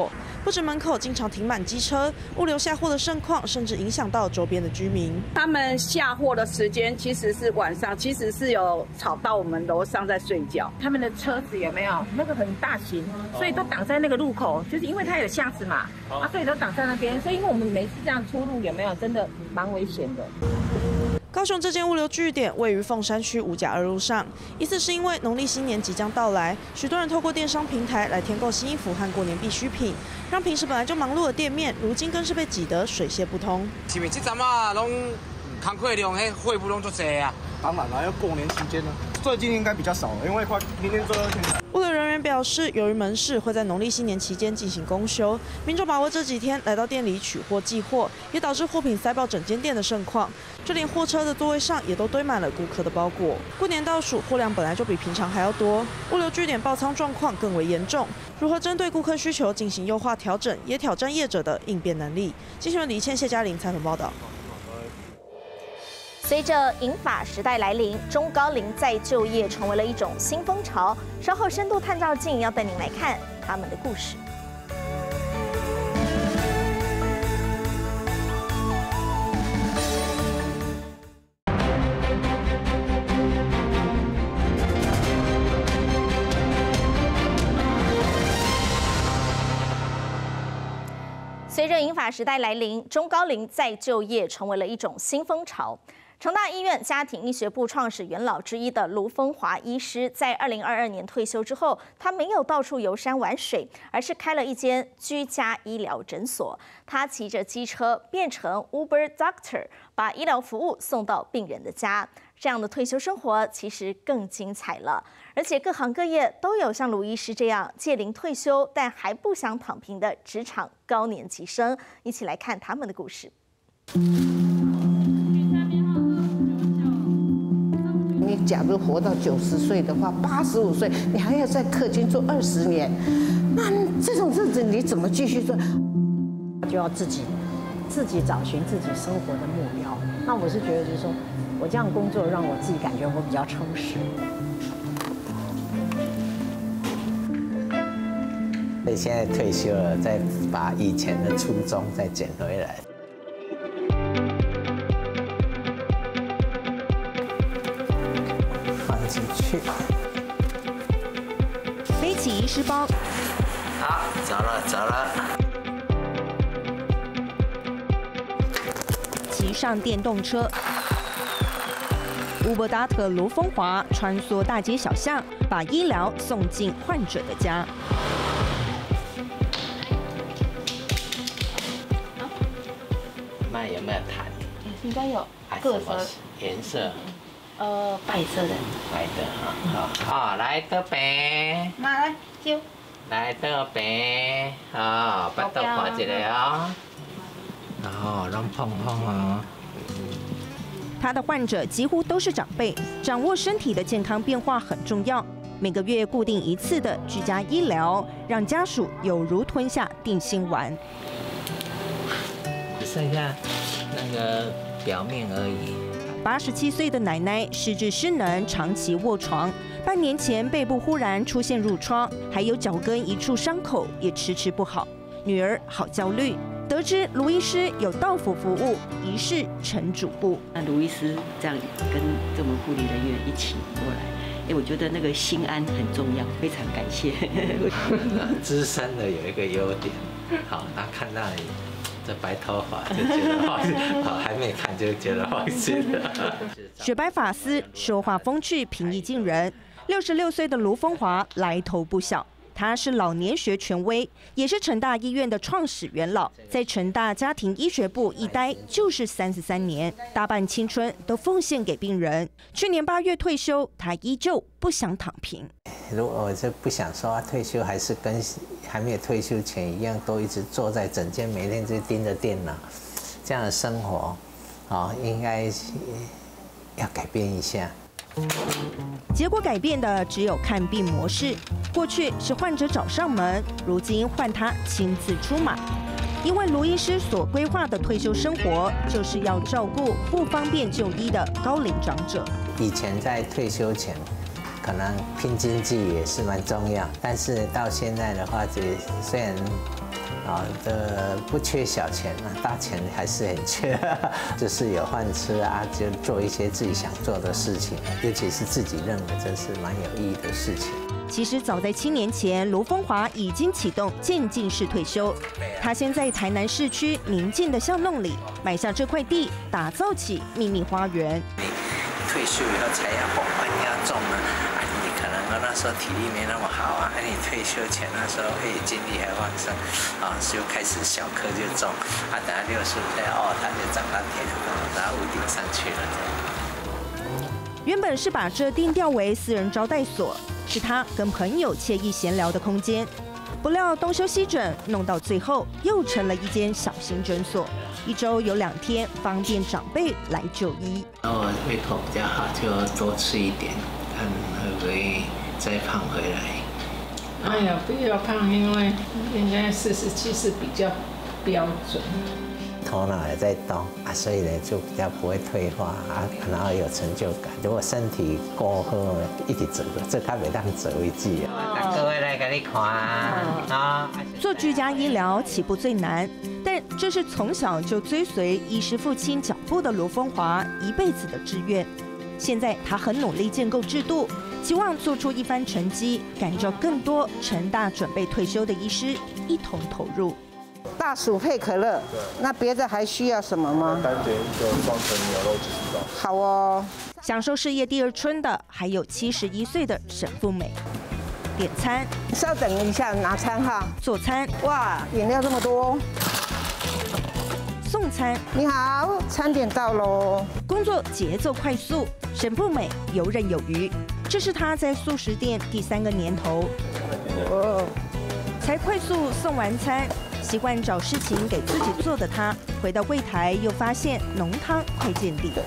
不止门口经常停满机车，物流下货的盛况甚至影响到周边的居民。 他们下货的时间其实是晚上，其实是有吵到我们楼上在睡觉。他们的车子有没有那个很大型，所以都挡在那个路口，就是因为它有巷子嘛，啊，所以都挡在那边。所以因为我们每次这样出入有没有真的蛮危险的。 高雄这间物流据点位于凤山区五甲二路上，疑似是因为农历新年即将到来，许多人透过电商平台来添购新衣服和过年必需品，让平时本来就忙碌的店面，如今更是被挤得水泄不通。 前面这站啊，拢工课量，迄货物拢足多啊。 当然了，要过年期间呢，最近应该比较少，因为快明天最后一天。 物流人员表示，由于门市会在农历新年期间进行公休，民众把握这几天来到店里取货寄货，也导致货品塞爆整间店的盛况。就连货车的座位上也都堆满了顾客的包裹。过年倒数，货量本来就比平常还要多，物流据点爆仓状况更为严重。如何针对顾客需求进行优化调整，也挑战业者的应变能力。新闻李倩、谢嘉玲采访报道。 随着银发时代来临，中高龄再就业成为了一种新风潮。稍后深度探照镜要带您来看他们的故事。随着银发时代来临，中高龄再就业成为了一种新风潮。成大医院家庭医学部创始元老之一的卢峰华医师，在二零二二年退休之后，他没有到处游山玩水，而是开了一间居家医疗诊所。他骑着机车变成 Uber Doctor， 把医疗服务送到病人的家。这样的退休生活其实更精彩了，而且各行各业都有像卢医师这样届龄退休但还不想躺平的职场高年级生。一起来看他们的故事。 你假如活到九十岁的话，八十五岁你还要在客军做二十年，那这种日子你怎么继续做？ 就要自己自己找寻自己生活的目标。那我是觉得，就是说我这样工作让我自己感觉我比较充实。 所以现在退休了，再把以前的初衷再捡回来。进去， 背起医师包， 好，走了走了。 骑上电动车 ，Uber Doctor 卢峰华穿梭大街小巷，把医疗送进患者的家。 那有没有弹？ 应该有， 各色颜色。 呃，白色的， 白的哈，好，好，来这边， 妈来揪， 来这边，好，把刀划起来哦，然后让碰碰哦。 他的患者几乎都是长辈，掌握身体的健康变化很重要。每个月固定一次的居家医疗，让家属有如吞下定心丸。 只剩下那个表面而已。 八十七岁的奶奶失智失能，长期卧床。半年前背部忽然出现褥疮，还有脚跟一处伤口也迟迟不好。女儿好焦虑，得知卢医师有到府服务，一试成主顾。 那卢医师这样跟我们护理人员一起过来，哎，我觉得那个心安很重要，非常感谢。 资深的有一个优点，好，他看到你。这白头发就觉得放心，好，还没看就觉得放心了。 雪白发丝，说话风趣，平易近人。六十六岁的卢峰华来头不小，他是老年学权威，也是成大医院的创始元老，在成大家庭医学部一待就是三十三年，大半青春都奉献给病人。去年八月退休，他依旧不想躺平。 如果我是不想说退休，还是跟还没有退休前一样，都一直坐在诊间，每天就盯着电脑，这样的生活，哦，应该要改变一下。 结果改变的只有看病模式，过去是患者找上门，如今换他亲自出马。因为卢医师所规划的退休生活，就是要照顾不方便就医的高龄长者。 以前在退休前，可能拼经济也是蛮重要，但是到现在的话，虽然啊，这不缺小钱啊，大钱还是很缺，就是有饭吃啊，就做一些自己想做的事情，尤其是自己认为这是蛮有意义的事情。 其实早在七年前，罗风华已经启动渐进式退休。他先在台南市区宁静的巷弄里买下这块地，打造起秘密花园。 退休以后才要红，你要种呢，啊，你可能那时候体力没那么好啊，你退休前那时候会精力还旺盛，啊，就开始小棵就种，啊，等到六十岁哦，它就长到田，然后屋顶上去了。 原本是把这定调为私人招待所，是他跟朋友惬意闲聊的空间。不料东修西整，弄到最后又成了一间小型诊所，一周有两天方便长辈来就医。 我胃口比较好，就多吃一点，看会不会再胖回来。 哎呀，不要胖，因为应该四十七是比较标准。 头脑也在动啊，所以呢就比较不会退化啊，然后有成就感。如果身体过后一直走，这较袂当走为止啊。各位来给你看啊。 做居家医疗起步最难，但这是从小就追随医师父亲脚步的罗风华一辈子的志愿。现在他很努力建构制度，希望做出一番成绩，感召更多成大准备退休的医师一同投入。 大薯配可乐，那别的还需要什么吗？ 单点一个双层牛肉鸡翅包。 好哦。 享受事业第二春的还有七十一岁的沈富美。点餐， 稍等一下，拿餐哈。 做餐， 哇，饮料这么多。 送餐， 你好，餐点到喽。 工作节奏快速，沈富美游刃有余。这是她在素食店第三个年头。哦。才快速送完餐，习惯找事情给自己做的他，回到柜台又发现浓汤快见底。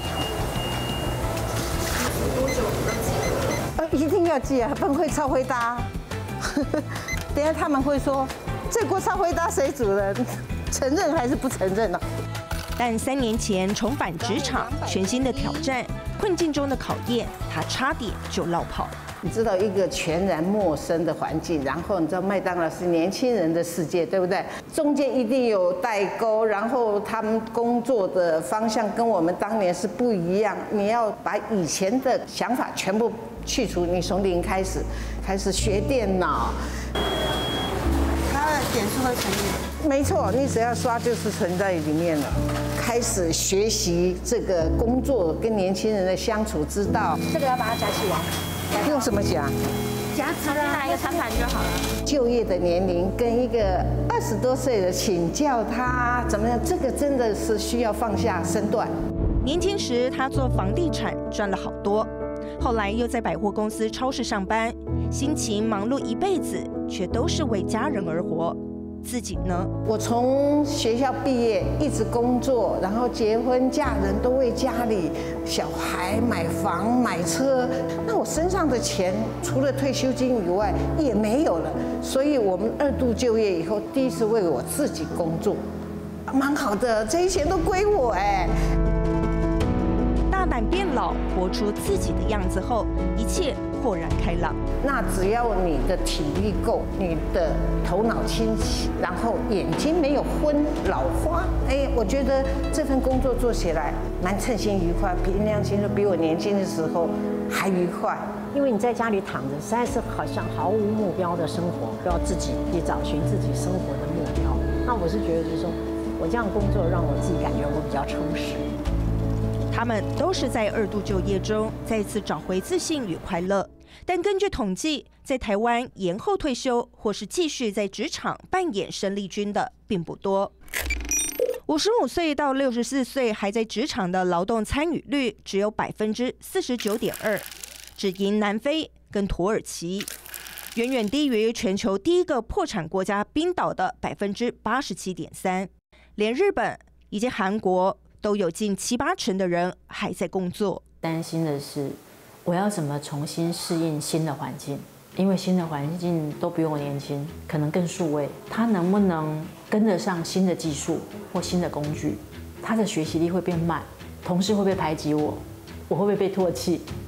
多久要记？呃，一定要记啊，不然会超回答。等下他们会说，这锅超回答谁煮的？承认还是不承认呢？ 但三年前重返职场，全新的挑战，困境中的考验，他差点就落跑。 你知道一个全然陌生的环境，然后你知道麦当劳是年轻人的世界，对不对？中间一定有代沟，然后他们工作的方向跟我们当年是不一样。你要把以前的想法全部去除，你从零开始，开始学电脑。 它的点数会乘以？ 没错，你只要刷就是存在里面了。开始学习这个工作跟年轻人的相处之道。 这个要把它夹起来。 用什么夹？ 夹子啊， 拿一个餐盘就好了。 就业的年龄跟一个二十多岁的请教他怎么样，这个真的是需要放下身段。 年轻时他做房地产赚了好多，后来又在百货公司超市上班，辛勤忙碌一辈子，却都是为家人而活。自己呢？ 我从学校毕业一直工作，然后结婚嫁人都为家里小孩买房买车，那我身上的钱除了退休金以外也没有了，所以我们二度就业以后，第一次为我自己工作，蛮好的，这些钱都归我哎。 大胆变老，活出自己的样子后，一切豁然开朗。 那只要你的体力够，你的头脑清晰，然后眼睛没有昏老花，哎，我觉得这份工作做起来蛮称心愉快，凭良心说比我年轻的时候还愉快。 因为你在家里躺着，实在是好像毫无目标的生活，不要自己也找寻自己生活的目标。那我是觉得就是说，我这样工作让我自己感觉我比较充实。 他们都是在二度就业中再次找回自信与快乐，但根据统计，在台湾延后退休或是继续在职场扮演生力军的并不多。五十五岁到六十四岁还在职场的劳动参与率只有百分之四十九点二，只赢南非跟土耳其，远远低于全球第一个破产国家冰岛的百分之八十七点三，连日本以及韩国都有近七八成的人还在工作。 担心的是，我要怎么重新适应新的环境？因为新的环境都比我年轻，可能更数位，他能不能跟得上新的技术或新的工具？他的学习力会变慢，同事会不会排挤我？我会不会被唾弃？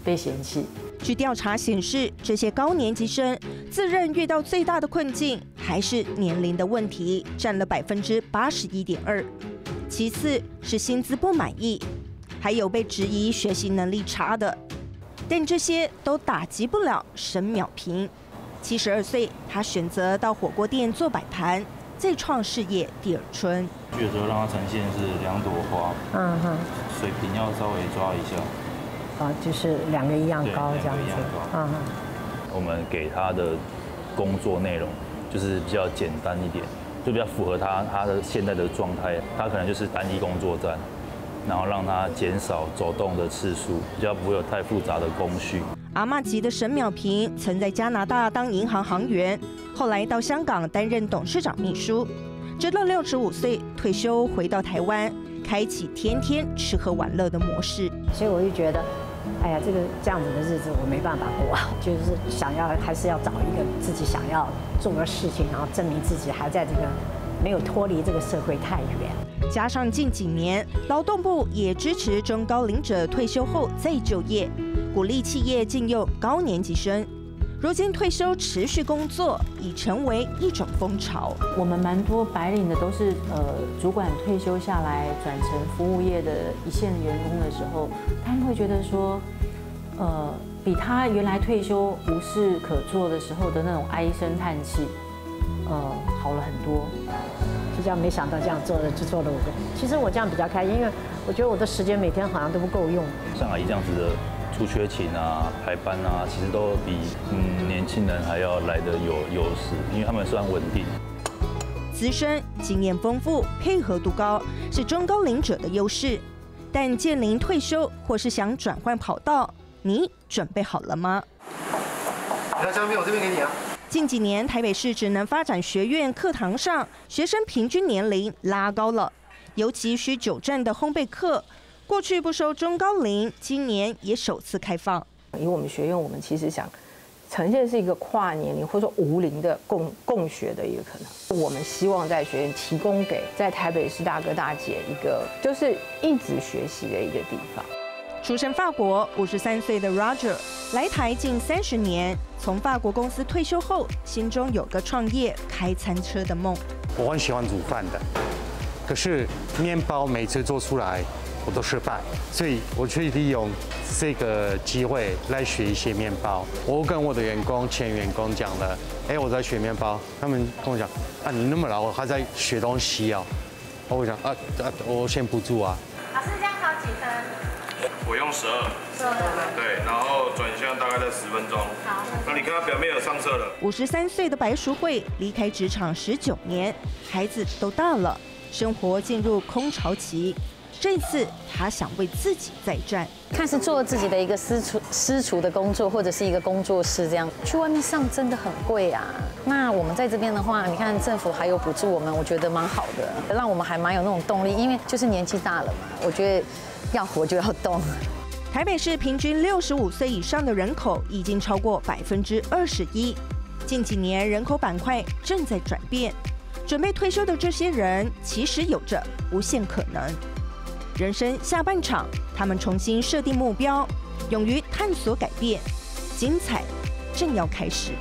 被嫌弃。 据调查显示，这些高年级生自认遇到最大的困境还是年龄的问题，占了百分之八十一点二。其次是薪资不满意，还有被质疑学习能力差的。但这些都打击不了沈淼平。七十二岁，他选择到火锅店做摆盘，再创事业第二春。 去的时候让它呈现是两朵花， 嗯哼， 水平要稍微抓一下。 啊，就是两个一样高这样子。嗯哼。 我们给他的工作内容就是比较简单一点，就比较符合他他的现在的状态。他可能就是单一工作站，然后让他减少走动的次数，比较不会有太复杂的工序。 阿嬷级的沈淼平曾在加拿大当银行行员，后来到香港担任董事长秘书，直到六十五岁退休回到台湾，开启天天吃喝玩乐的模式。 所以我就觉得，哎呀，这个这样子的日子我没办法过，就是想要还是要找一个自己想要做的事情，然后证明自己还在这个没有脱离这个社会太远。 加上近几年劳动部也支持中高龄者退休后再就业，鼓励企业聘用高年级生。如今退休持续工作已成为一种风潮。 我们蛮多白领的都是呃主管退休下来转成服务业的一线员工的时候，他们会觉得说，呃比他原来退休无事可做的时候的那种唉声叹气，呃好了很多。 比较没想到这样做的就做了五个，其实我这样比较开心，因为我觉得我的时间每天好像都不够用。 像阿姨这样子的出缺勤啊、排班啊，其实都比嗯年轻人还要来得有优势，因为他们算稳定。 资深、经验丰富、配合度高是中高龄者的优势，但届龄退休或是想转换跑道，你准备好了吗？ 你的香槟我这边给你啊。 近几年，台北市职能发展学院课堂上学生平均年龄拉高了，尤其需久站的烘焙课，过去不收中高龄，今年也首次开放。 以我们学院，我们其实想呈现是一个跨年龄或者说无龄的共共学的一个可能。我们希望在学院提供给在台北市大哥大姐一个就是一直学习的一个地方。 出身法国，五十三岁的 Roger 来台近三十年，从法国公司退休后，心中有个创业开餐车的梦。 我很喜欢煮饭的，可是面包每次做出来我都失败，所以我去利用这个机会来学一些面包。我跟我的员工、前员工讲了，哎，我在学面包，他们跟我讲，啊，你那么老还在学东西哦。我讲啊啊，我先不住啊。 老师这样考几分？ 我用十二，十二，对，然后转向大概在十分钟。好，那你看它表面有上色了。 五十三岁的白淑慧离开职场十九年，孩子都大了，生活进入空巢期。这次她想为自己再战， 看是做自己的一个私厨私厨的工作，或者是一个工作室这样。去外面上真的很贵啊。那我们在这边的话，你看政府还有补助我们，我觉得蛮好的，让我们还蛮有那种动力，因为就是年纪大了嘛，我觉得。要活就要动。 台北市平均六十五岁以上的人口已经超过百分之二十一。近几年人口板块正在转变，准备退休的这些人其实有着无限可能。人生下半场，他们重新设定目标，勇于探索改变，精彩正要开始。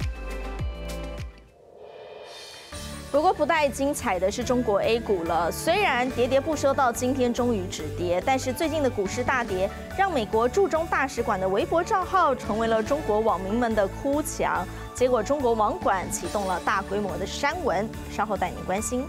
不过不带精彩的是中国 A 股了，虽然喋喋不休到今天终于止跌，但是最近的股市大跌，让美国驻中大使馆的微博账号成为了中国网民们的哭墙。结果中国网管启动了大规模的删文，稍后带您关心。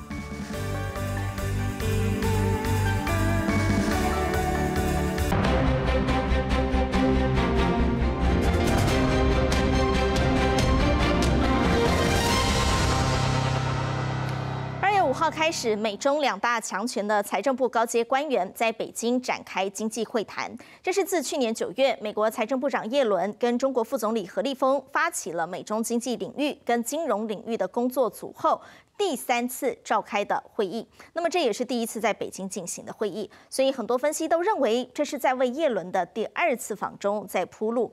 五号开始，美中两大强权的财政部高阶官员在北京展开经济会谈。这是自去年九月，美国财政部长耶伦跟中国副总理何立峰发起了美中经济领域跟金融领域的工作组后，第三次召开的会议。那么这也是第一次在北京进行的会议，所以很多分析都认为这是在为耶伦的第二次访中在铺路。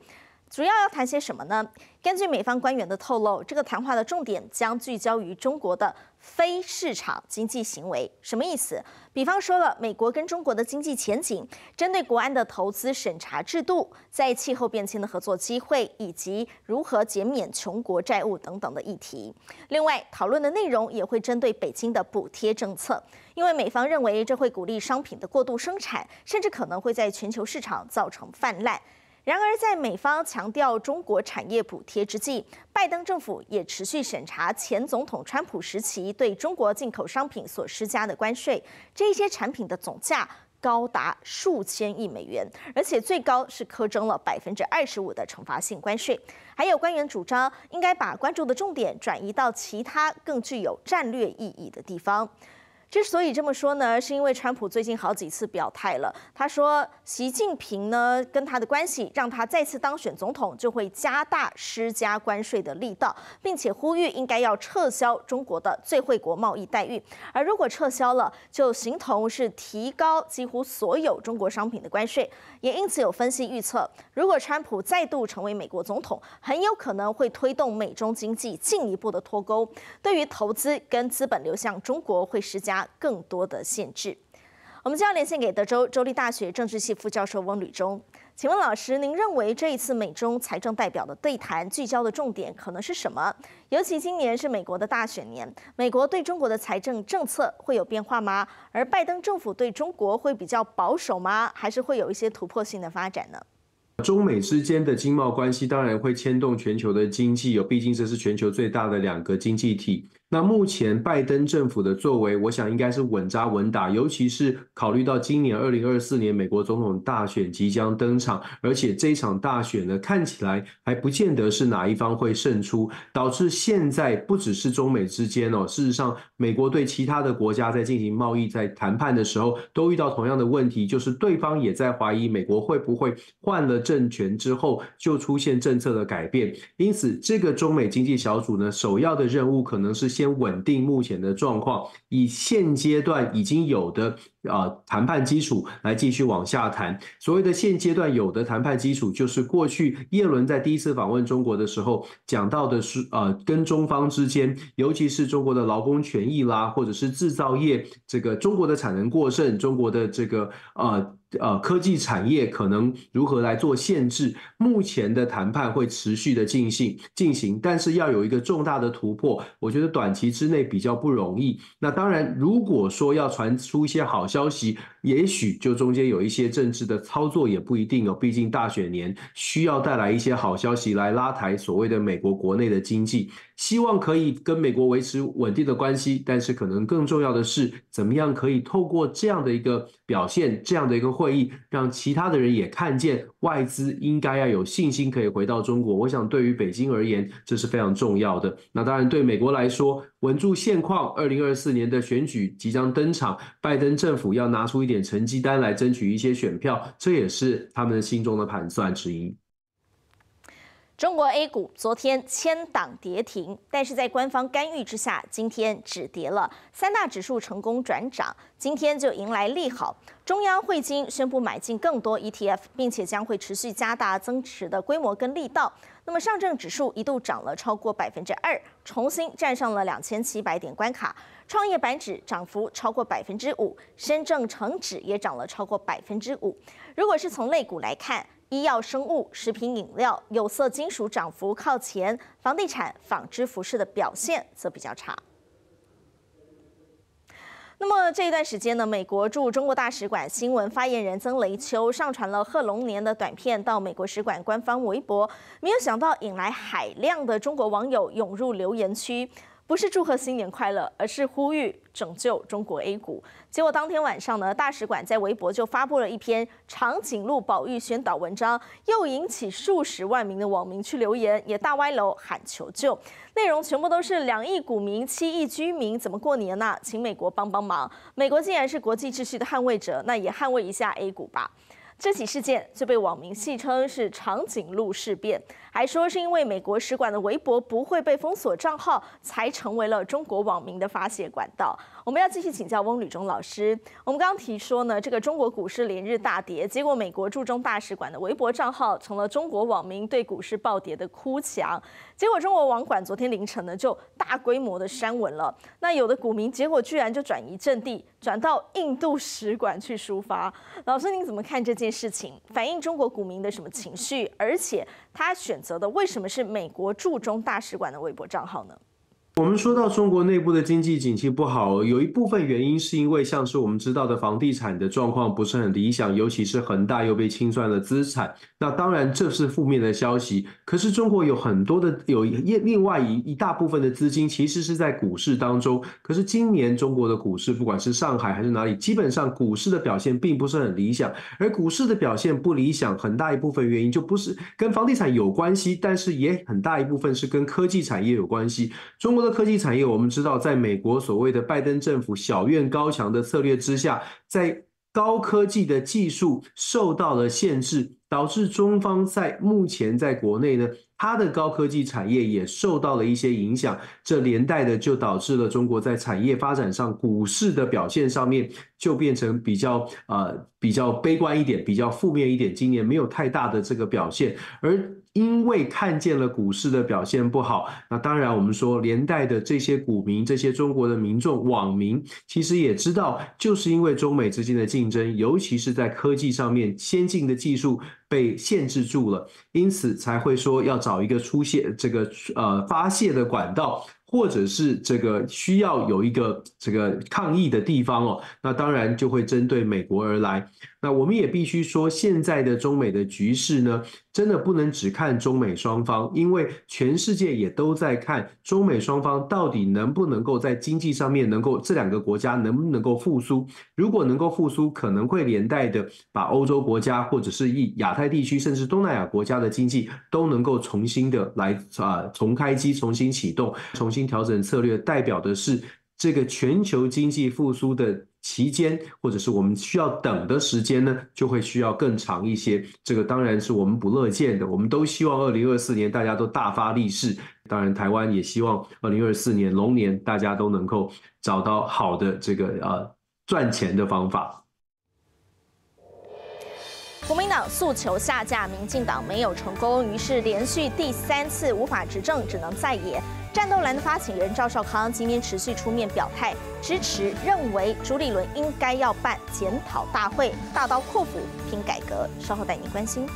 主要要谈些什么呢？根据美方官员的透露，这个谈话的重点将聚焦于中国的非市场经济行为。什么意思？比方说了，美国跟中国的经济前景，针对国安的投资审查制度，在气候变迁的合作机会，以及如何减免穷国债务等等的议题。另外，讨论的内容也会针对北京的补贴政策，因为美方认为这会鼓励商品的过度生产，甚至可能会在全球市场造成泛滥。然而，在美方强调中国产业补贴之际，拜登政府也持续审查前总统川普时期对中国进口商品所施加的关税，这些产品的总价高达数千亿美元，而且最高是苛征了百分之二十五的惩罚性关税。还有官员主张，应该把关注的重点转移到其他更具有战略意义的地方。之所以这么说呢，是因为川普最近好几次表态了。他说，习近平呢跟他的关系，让他再次当选总统就会加大施加关税的力道，并且呼吁应该要撤销中国的最惠国贸易待遇。而如果撤销了，就形同是提高几乎所有中国商品的关税。也因此有分析预测，如果川普再度成为美国总统，很有可能会推动美中经济进一步的脱钩，对于投资跟资本流向中国会施加更多的限制。我们将要连线给德州州立大学政治系副教授翁履中，请问老师，您认为这一次美中财政代表的对谈聚焦的重点可能是什么？尤其今年是美国的大选年，美国对中国的财政政策会有变化吗？而拜登政府对中国会比较保守吗？还是会有一些突破性的发展呢？ 中美之间的经贸关系当然会牵动全球的经济，毕竟这是全球最大的两个经济体。那目前拜登政府的作为，我想应该是稳扎稳打，尤其是考虑到今年二零二四年美国总统大选即将登场，而且这一场大选呢，看起来还不见得是哪一方会胜出，导致现在不只是中美之间哦，事实上美国对其他的国家在进行贸易在谈判的时候，都遇到同样的问题，就是对方也在怀疑美国会不会换了政权之后就出现政策的改变。因此，这个中美经济小组呢，首要的任务可能是先稳定目前的状况，以现阶段已经有的呃谈判基础来继续往下谈。所谓的现阶段有的谈判基础，就是过去叶伦在第一次访问中国的时候讲到的是呃跟中方之间，尤其是中国的劳工权益啦，或者是制造业这个中国的产能过剩，中国的这个呃。呃，科技产业可能如何来做限制？目前的谈判会持续的进行进行，但是要有一个重大的突破，我觉得短期之内比较不容易。那当然，如果说要传出一些好消息，也许就中间有一些政治的操作也不一定哦。毕竟大选年需要带来一些好消息来拉抬所谓的美国国内的经济，希望可以跟美国维持稳定的关系。但是可能更重要的是，怎么样可以透过这样的一个表现，这样的一个会议，让其他的人也看见外资应该要有信心可以回到中国。我想对于北京而言，这是非常重要的。那当然对美国来说，稳住现况，二零二四年的选举即将登场，拜登政府要拿出一点成绩单来争取一些选票，这也是他们心中的盘算之一。 中国 A 股昨天千档跌停，但是在官方干预之下，今天止跌了，三大指数成功转涨，今天就迎来利好。中央汇金宣布买进更多 E T F， 并且将会持续加大增持的规模跟力道。那么上证指数一度涨了超过百分之二，重新站上了两千七百点关卡。创业板指涨幅超过百分之五，深证成指也涨了超过百分之五。如果是从类股来看，医药、生物、食品饮料、有色金属涨幅靠前，房地产、纺织、服饰的表现则比较差。那么这一段时间呢，美国驻中国大使馆新闻发言人曾雷秋上传了贺龙年的短片到美国使馆官方微博，没有想到引来海量的中国网友涌入留言区。不是祝贺新年快乐，而是呼吁拯救中国 A 股。结果当天晚上呢，大使馆在微博就发布了一篇长颈鹿保育宣导文章，又引起数十万名的网民去留言，也大歪楼喊求救。内容全部都是两亿股民、七亿居民怎么过年呢、啊？请美国帮帮忙！美国既然是国际秩序的捍卫者，那也捍卫一下 A 股吧。这起事件就被网民戏称是长颈鹿事变，还说是因为美国使馆的微博不会被封锁账号，才成为了中国网民的发泄管道。我我们要继续请教翁履中老师。我们刚刚提说呢，这个中国股市连日大跌，结果美国驻中大使馆的微博账号成了中国网民对股市暴跌的哭墙。结果中国网管昨天凌晨呢就大规模的删文了。那有的股民结果居然就转移阵地，转到印度使馆去抒发。老师您怎么看这件事情？反映中国股民的什么情绪？而且他选择的为什么是美国驻中大使馆的微博账号呢？ 我们说到中国内部的经济景气不好，有一部分原因是因为像是我们知道的房地产的状况不是很理想，尤其是恒大又被清算了资产。那当然这是负面的消息，可是中国有很多的有另外一一大部分的资金其实是在股市当中。可是今年中国的股市，不管是上海还是哪里，基本上股市的表现并不是很理想。而股市的表现不理想，很大一部分原因就不是跟房地产有关系，但是也很大一部分是跟科技产业有关系。中国的科技产业，我们知道，在美国所谓的拜登政府小院高墙的策略之下，在高科技的技术受到了限制，导致中方在目前在国内呢，它的高科技产业也受到了一些影响，这连带的就导致了中国在产业发展上，股市的表现上面就变成比较呃比较悲观一点，比较负面一点，今年没有太大的这个表现。而因为看见了股市的表现不好，那当然我们说连带的这些股民，这些中国的民众网民其实也知道，就是因为中美之间的竞争，尤其是在科技上面先进的技术被限制住了，因此才会说要找一个出泄这个呃发泄的管道，或者是这个需要有一个这个抗议的地方哦，那当然就会针对美国而来。那我们也必须说，现在的中美的局势呢，真的不能只看中美双方，因为全世界也都在看中美双方到底能不能够在经济上面能够这两个国家能不能够复苏。如果能够复苏，可能会连带的把欧洲国家或者是亚太地区甚至东南亚国家的经济都能够重新的来啊重开机、重新启动、重新调整策略，代表的是这个全球经济复苏的期间，或者是我们需要等的时间呢，就会需要更长一些。这个当然是我们不乐见的，我们都希望二零二四年大家都大发利市。当然，台湾也希望二零二四年龙年大家都能够找到好的这个呃赚钱的方法。 国民党诉求下架民进党没有成功，于是连续第三次无法执政，只能再野。战斗蓝的发起人赵少康今天持续出面表态支持，认为朱立伦应该要办检讨大会，大刀阔斧拼改革。稍后带您关心。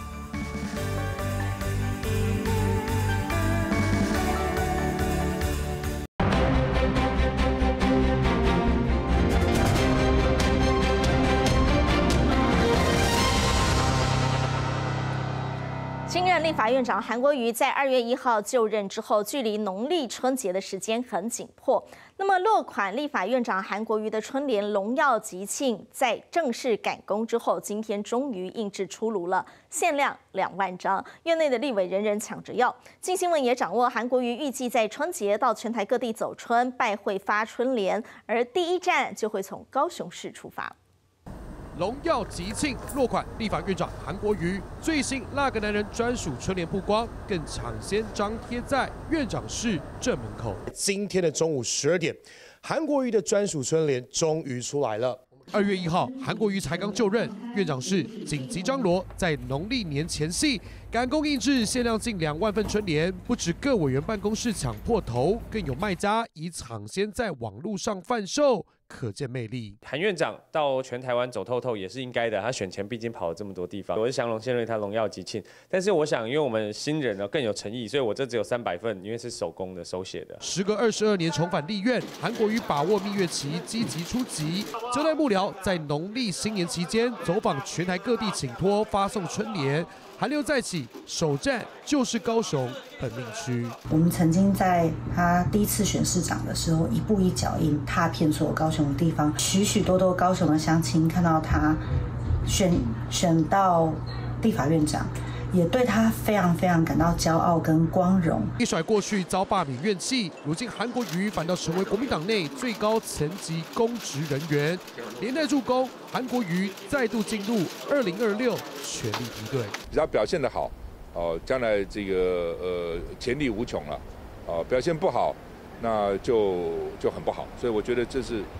新任立法院长韩国瑜在二月一号就任之后，距离农历春节的时间很紧迫。那么，落款立法院长韩国瑜的春联“荣耀吉庆”在正式赶工之后，今天终于印制出炉了，限量两万张。院内的立委人人抢着要。镜新闻也掌握，韩国瑜预计在春节到全台各地走春、拜会、发春联，而第一站就会从高雄市出发。 荣耀吉庆落款立法院长韩国瑜，最新那个男人专属春联曝光，更抢先张贴在院长室正门口。 今天的中午十二点，韩国瑜的专属春联终于出来了。 二月一号，韩国瑜才刚就任，院长室紧急张罗，在农历年前夕赶工印制限量近两万份春联，不止各委员办公室抢破头，更有卖家已抢先在网络上贩售。可见魅力。 韩院长到全台湾走透透也是应该的，他选前毕竟跑了这么多地方。我是祥龙，先认为他荣耀吉庆，但是我想，因为我们新人呢更有诚意，所以我这只有三百份，因为是手工的、手写的。 时隔二十二年重返立院，韩国瑜把握蜜月期，积极出击，交代幕僚在农历新年期间走访全台各地，请托发送春联。寒流再起，首站就是高雄本命区。 我们曾经在他第一次选市长的时候，一步一脚印踏遍所有高雄的地方，许许多多高雄的乡亲看到他选选到立法院长，也对他非常非常感到骄傲跟光荣。 一甩过去遭罢免怨气，如今韩国瑜反倒成为国民党内最高层级公职人员，连带助攻韩国瑜再度进入二零二六全力敌对。 只要表现得好，哦，将来这个呃潜力无穷了，哦，表现不好，那就就很不好。所以我觉得这是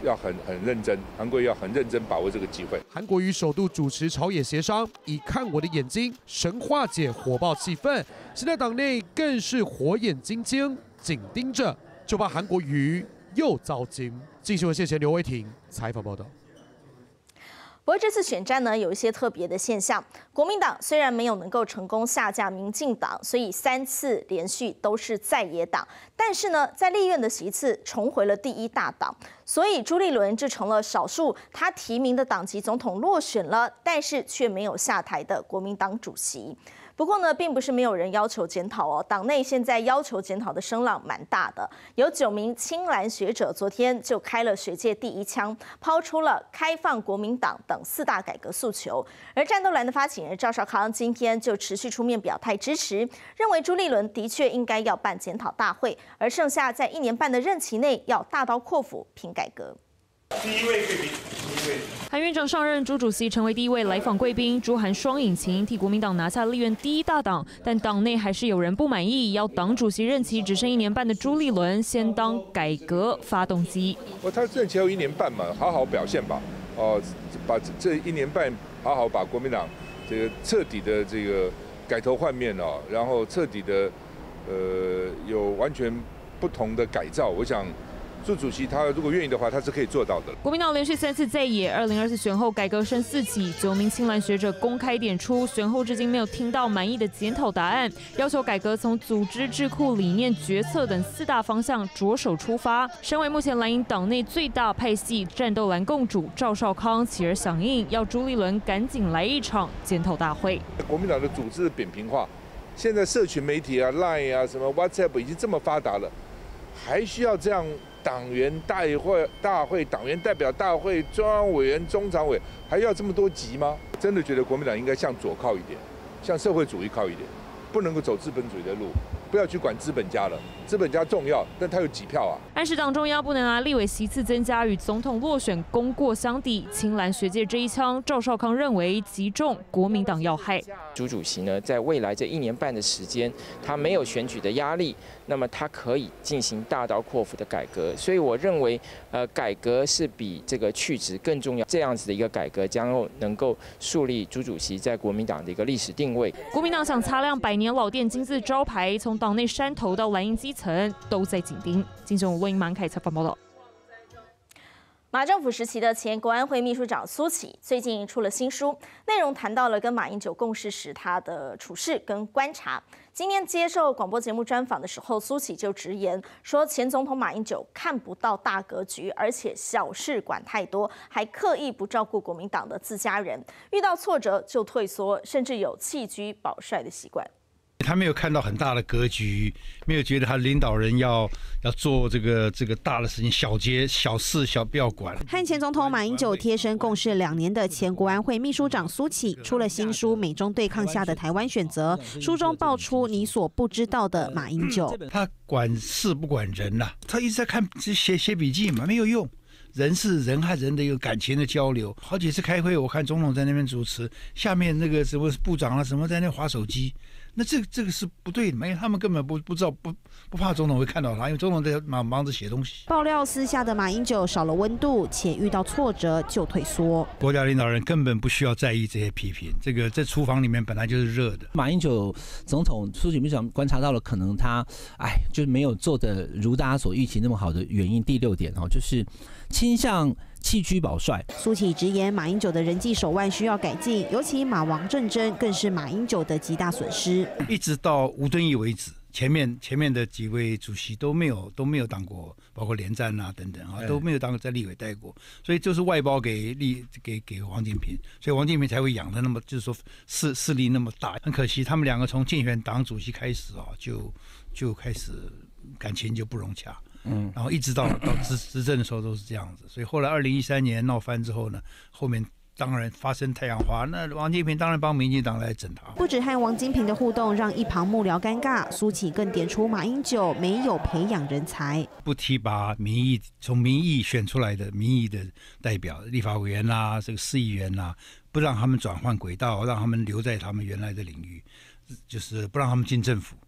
要很很认真，韩国瑜要很认真把握这个机会。 韩国瑜首度主持朝野协商，以看我的眼睛神化解火爆气氛。现在党内更是火眼金睛，紧盯着，就怕韩国瑜又遭惊。继续为谢前刘威霆采访报道。 不过这次选战呢，有一些特别的现象。国民党虽然没有能够成功下架民进党，所以三次连续都是在野党，但是呢，在立院的席次重回了第一大党，所以朱立伦就成了少数他提名的党籍总统落选了，但是却没有下台的国民党主席。不过呢，并不是没有人要求检讨哦，党内现在要求检讨的声浪蛮大的，有九名青蓝学者昨天就开了学界第一枪，抛出了开放国民党等四大改革诉求。而战斗蓝的发起人赵少康今天就持续出面表态支持，认为朱立伦的确应该要办检讨大会，而剩下在一年半的任期内要大刀阔斧拼改革。 第一位贵宾，第一位。 韩院长上任，朱主席成为第一位来访贵宾。朱韩双引擎替国民党拿下立院第一大党，但党内还是有人不满意，要党主席任期只剩一年半的朱立伦先当改革发动机。 我他任期还有一年半嘛，好好表现吧。哦，把这一年半好好把国民党这个彻底的这个改头换面哦，然后彻底的呃有完全不同的改造，我想。朱主席他如果愿意的话，他是可以做到的。 国民党连续三次在野，二零二四选后改革声四起，九名青蓝学者公开点出，选后至今没有听到满意的检讨答案，要求改革从组织、智库、理念、决策等四大方向着手出发。身为目前蓝营党内最大派系战斗蓝共主赵少康起而响应，要朱立伦赶紧来一场检讨大会。 国民党的组织扁平化，现在社群媒体啊、Line 啊、什么 WhatsApp 已经这么发达了，还需要这样？党员大会、大会、党员代表大会、中央委员、中常委，还要这么多级吗？真的觉得国民党应该向左靠一点，向社会主义靠一点，不能够走资本主义的路，不要去管资本家了。资本家重要，但他有几票啊？ 暗示党中央不能拿立委席次增加与总统落选功过相抵。青蓝学界这一枪，赵少康认为击中国民党要害。 朱主席呢，在未来这一年半的时间，他没有选举的压力，那么他可以进行大刀阔斧的改革。所以我认为，呃，改革是比这个去职更重要。这样子的一个改革，将能够树立朱主席在国民党的一个历史定位。 国民党想擦亮百年老店金字招牌，从党内山头到蓝营基层都在紧盯。金钟录音马凯采访报道。 马政府时期的前国安会秘书长苏起最近出了新书，内容谈到了跟马英九共事时他的处事跟观察。今天接受广播节目专访的时候，苏起就直言说，前总统马英九看不到大格局，而且小事管太多，还刻意不照顾国民党的自家人，遇到挫折就退缩，甚至有弃车保帅的习惯。 他没有看到很大的格局，没有觉得他领导人要要做这个这个大的事情，小节小事小不要管。 和前总统马英九贴身共事两年的前国安会秘书长苏起出了新书《美中对抗下的台湾选择》，书中爆出你所不知道的马英九。 他管事不管人呐、啊，他一直在看写写笔记嘛，没有用。人是人和人的一个感情的交流，好几次开会，我看总统在那边主持，下面那个什么部长啊什么在那滑手机，那这个这个是不对的，因为他们根本不不知道不不怕总统会看到他，因为总统在忙忙着写东西。 爆料私下的马英九少了温度，且遇到挫折就退缩。 国家领导人根本不需要在意这些批评，这个在厨房里面本来就是热的。 马英九总统苏起秘书长观察到了，可能他哎就是没有做的如大家所预期那么好的原因。第六点哦，就是倾向弃车保帅。 苏起直言，马英九的人际手腕需要改进，尤其马王政争更是马英九的极大损失。 一直到吴敦义为止，前面前面的几位主席都没有都没有当过，包括连战啊等等啊，都没有当在立委待过，所以就是外包给立给给王金平，所以王金平才会养的那么就是说势势力那么大。很可惜，他们两个从竞选党主席开始啊，就就开始感情就不融洽。嗯，然后一直到到执执政的时候都是这样子，所以后来二零一三年闹翻之后呢，后面当然发生太阳花，那王金平当然帮民进党来整他。 不止和王金平的互动让一旁幕僚尴尬，苏起更点出马英九没有培养人才， 不提拔民意从民意选出来的民意的代表，立法委员啦、啊，这个市议员啦、啊，不让他们转换轨道，让他们留在他们原来的领域，就是不让他们进政府。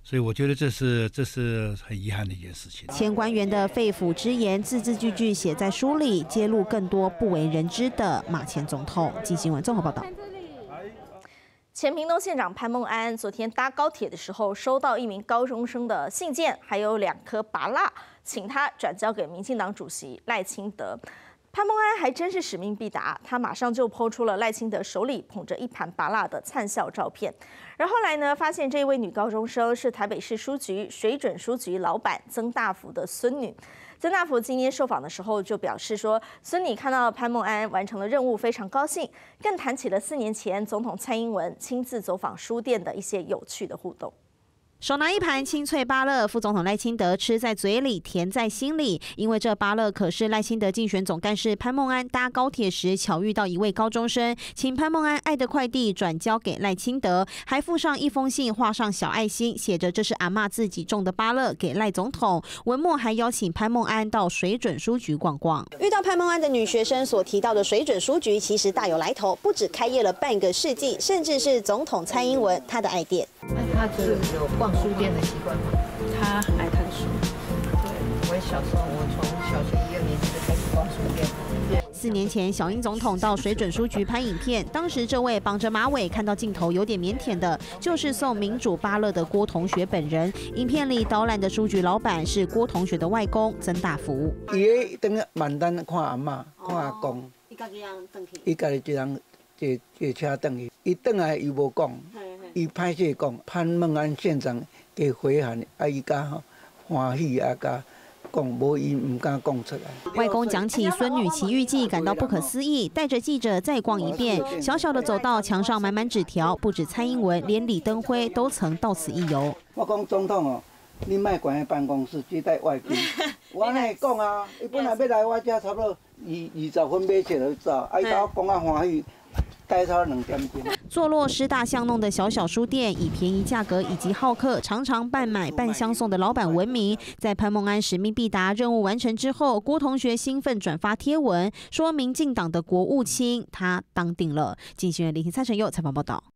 所以我觉得这是这是很遗憾的一件事情。 前官员的肺腑之言，字字句句写在书里，揭露更多不为人知的马前总统。经新闻综合报道。 前屏东县长潘孟安昨天搭高铁的时候，收到一名高中生的信件，还有两颗芭乐，请他转交给民进党主席赖清德。潘孟安还真是使命必达，他马上就抛出了赖清德手里捧着一盘芭乐的灿笑照片。而后来呢，发现这位女高中生是台北市书局水准书局老板曾大福的孙女。曾大福今天受访的时候就表示说，孙女看到潘孟安完成了任务，非常高兴，更谈起了四年前总统蔡英文亲自走访书店的一些有趣的互动。 手拿一盘清脆芭乐，副总统赖清德吃在嘴里，甜在心里。因为这芭乐可是赖清德竞选总干事潘孟安搭高铁时巧遇到一位高中生，请潘孟安爱的快递转交给赖清德，还附上一封信，画上小爱心，写着这是阿嬷自己种的芭乐给赖总统。文末还邀请潘孟安到水准书局逛逛。遇到潘孟安的女学生所提到的水准书局，其实大有来头，不止开业了半个世纪，甚至是总统蔡英文他的爱店。 那他这有逛书店的习惯吗？他爱看书。对，我也小时候，我从小学一二年级就开始逛书店。 四年前，小英总统到水准书局拍影片，当时这位绑着马尾、看到镜头有点腼腆的，就是送民主芭乐的郭同学本人。影片里导览的书局老板是郭同学的外公曾大福。 伊咧等万丹看阿嬷、看阿公，伊家己人转去，伊家己一人坐坐车转去，伊转来伊无讲。伊歹势讲，潘孟安县长给回函，啊伊甲欢喜啊甲讲，无伊唔敢讲出来。 外公讲起孙女奇遇记，感到不可思议，带着记者再逛一遍。小小的走道，墙上满满纸条，不止蔡英文，连李登辉都曾到此一游。 我讲总统哦，你莫关喺办公室，只带外宾。我安尼讲啊，伊本来要来我遮差不多二二十分买车就走，啊伊甲我讲啊欢喜。 坐落师大巷弄的小小书店，以便宜价格以及好客、常常半买半相送的老板闻名。在潘孟安使命必达任务完成之后，郭同学兴奋转发贴文，说民进党的国务卿他当定了。进行人林蔡成佑采访报道。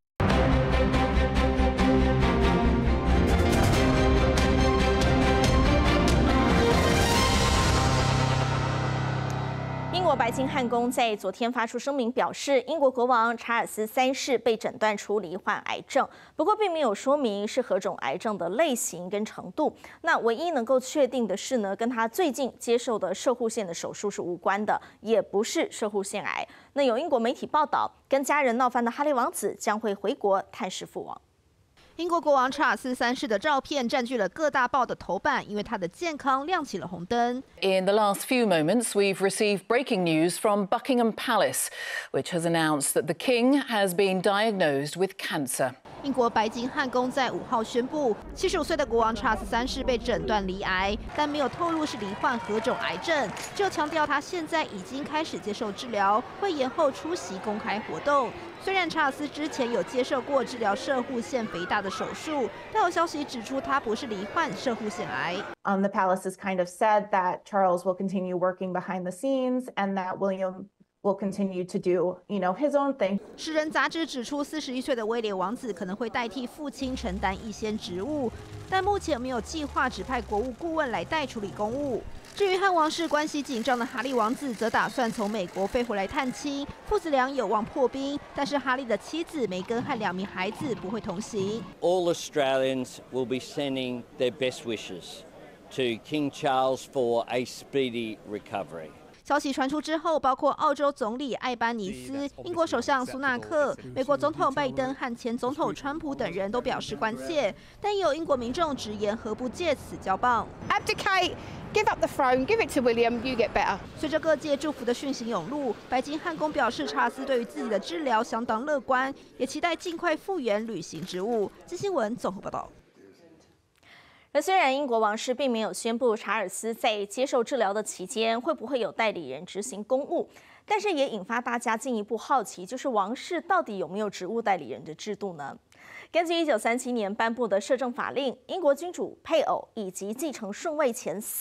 英国白金汉宫在昨天发出声明，表示英国国王查尔斯三世被诊断出罹患癌症，不过并没有说明是何种癌症的类型跟程度。那唯一能够确定的是呢，跟他最近接受的摄护腺的手术是无关的，也不是摄护腺癌。那有英国媒体报道，跟家人闹翻的哈利王子将会回国探视父王。英国国王查尔斯三世的照片占据了各大报的头版，因为他的健康亮起了红灯。 In the last few moments, we've received breaking news from Buckingham Palace, which has announced that the King has been diagnosed with cancer. 英国白金汉宫在五号宣布，七十五岁的国王查尔斯三世被诊断罹癌，但没有透露是罹患何种癌症，就强调他现在已经开始接受治疗，会延后出席公开活动。虽然查尔斯之前有接受过治疗摄护腺肥大的手术，但有消息指出他不是罹患摄护腺癌。 Um, the palace has kind of said that Charles will continue working behind the scenes, and that William will continue to do, you know, his own thing. 时人杂志指出，四十一岁的威廉王子可能会代替父亲承担一些职务，但目前没有计划指派国务顾问来代处理公务。至于和王室关系紧张的哈利王子，则打算从美国飞回来探亲，父子俩有望破冰。但是哈利的妻子梅根和两名孩子不会同行。 All Australians will be sending their best wishes to King Charles for a speedy recovery. 消息传出之后，包括澳洲总理艾班尼斯、英国首相苏纳克、美国总统拜登和前总统川普等人都表示关切，但也有英国民众直言何不借此交棒 ？Abdicate, give up the throne, give it to William, you get better. 随着各界祝福的讯息涌入，白金汉宫表示查尔斯对于自己的治疗相当乐观，也期待尽快复原履行职务。金新闻综合报道。而虽然英国王室并没有宣布查尔斯在接受治疗的期间会不会有代理人执行公务，但是也引发大家进一步好奇，就是王室到底有没有职务代理人的制度呢？根据一九三七年颁布的摄政法令，英国君主配偶以及继承顺位前四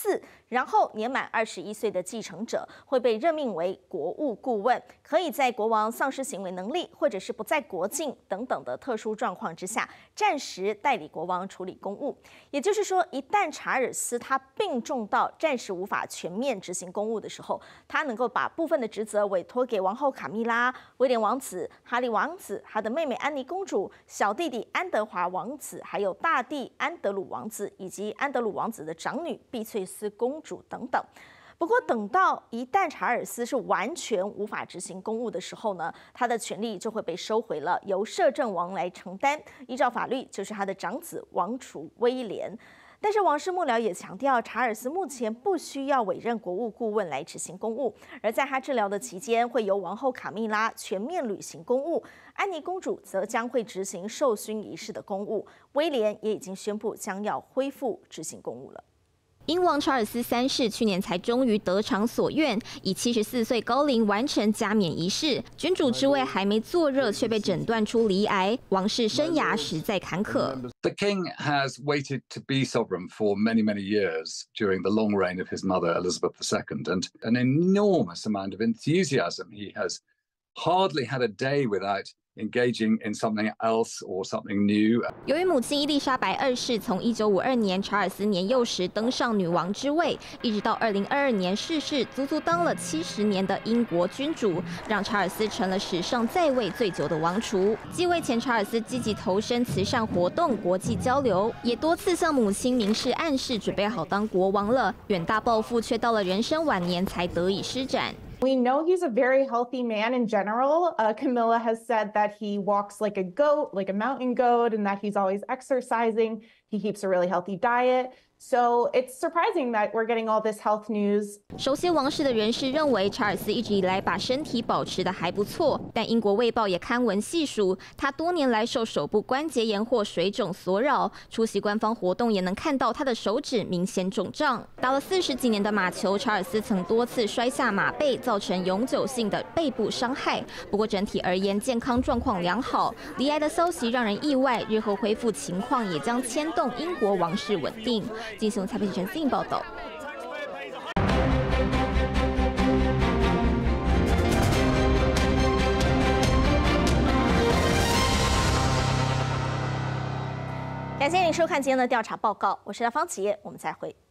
然后年满二十一岁的继承者会被任命为国务顾问，可以在国王丧失行为能力或者是不在国境等等的特殊状况之下，暂时代理国王处理公务。也就是说，一旦查尔斯他病重到暂时无法全面执行公务的时候，他能够把部分的职责委托给王后卡米拉、威廉王子、哈利王子、他的妹妹安妮公主、小弟弟安德华王子，还有大弟安德鲁王子，以及安德鲁王子的长女碧翠丝公主等等。不过，等到一旦查尔斯是完全无法执行公务的时候呢，他的权力就会被收回了，由摄政王来承担。依照法律，就是他的长子王储威廉。但是王室幕僚也强调，查尔斯目前不需要委任国务顾问来执行公务，而在他治疗的期间，会由王后卡米拉全面履行公务，安妮公主则将会执行授勋仪式的公务，威廉也已经宣布将要恢复执行公务了。 英王查尔斯三世去年才终于得偿所愿，以七十四岁高龄完成加冕仪式。君主之位还没坐热，却被诊断出罹癌，王室生涯实在坎坷。 The king has waited to be sovereign for many, many years during the long reign of his mother Elizabeth the Second, and an enormous amount of enthusiasm. He has hardly had a day without engaging in something else or something new. 由于母亲伊丽莎白二世从一九五二年查尔斯年幼时登上女王之位，一直到二零二二年逝世，足足当了七十年的英国君主，让查尔斯成了史上在位最久的王储。继位前，查尔斯积极投身慈善活动、国际交流，也多次向母亲明示暗示准备好当国王了。远大抱负却到了人生晚年才得以施展。 We know he's a very healthy man in general. Uh, Camilla has said that he walks like a goat, like a mountain goat, and that he's always exercising. He keeps a really healthy diet. So it's surprising that we're getting all this health news. 熟悉王室的人士认为，查尔斯一直以来把身体保持得还不错，但英国卫报也刊文细数，他多年来受手部关节炎或水肿所扰，出席官方活动也能看到他的手指明显肿胀。打了四十几年的马球，查尔斯曾多次摔下马背，造成永久性的背部伤害。不过整体而言，健康状况良好。罹癌的消息让人意外，日后恢复情况也将牵动英国王室稳定。进行台北陈思颖报道。 感谢您收看今天的调查报告，我是廖芳琪，我们再会。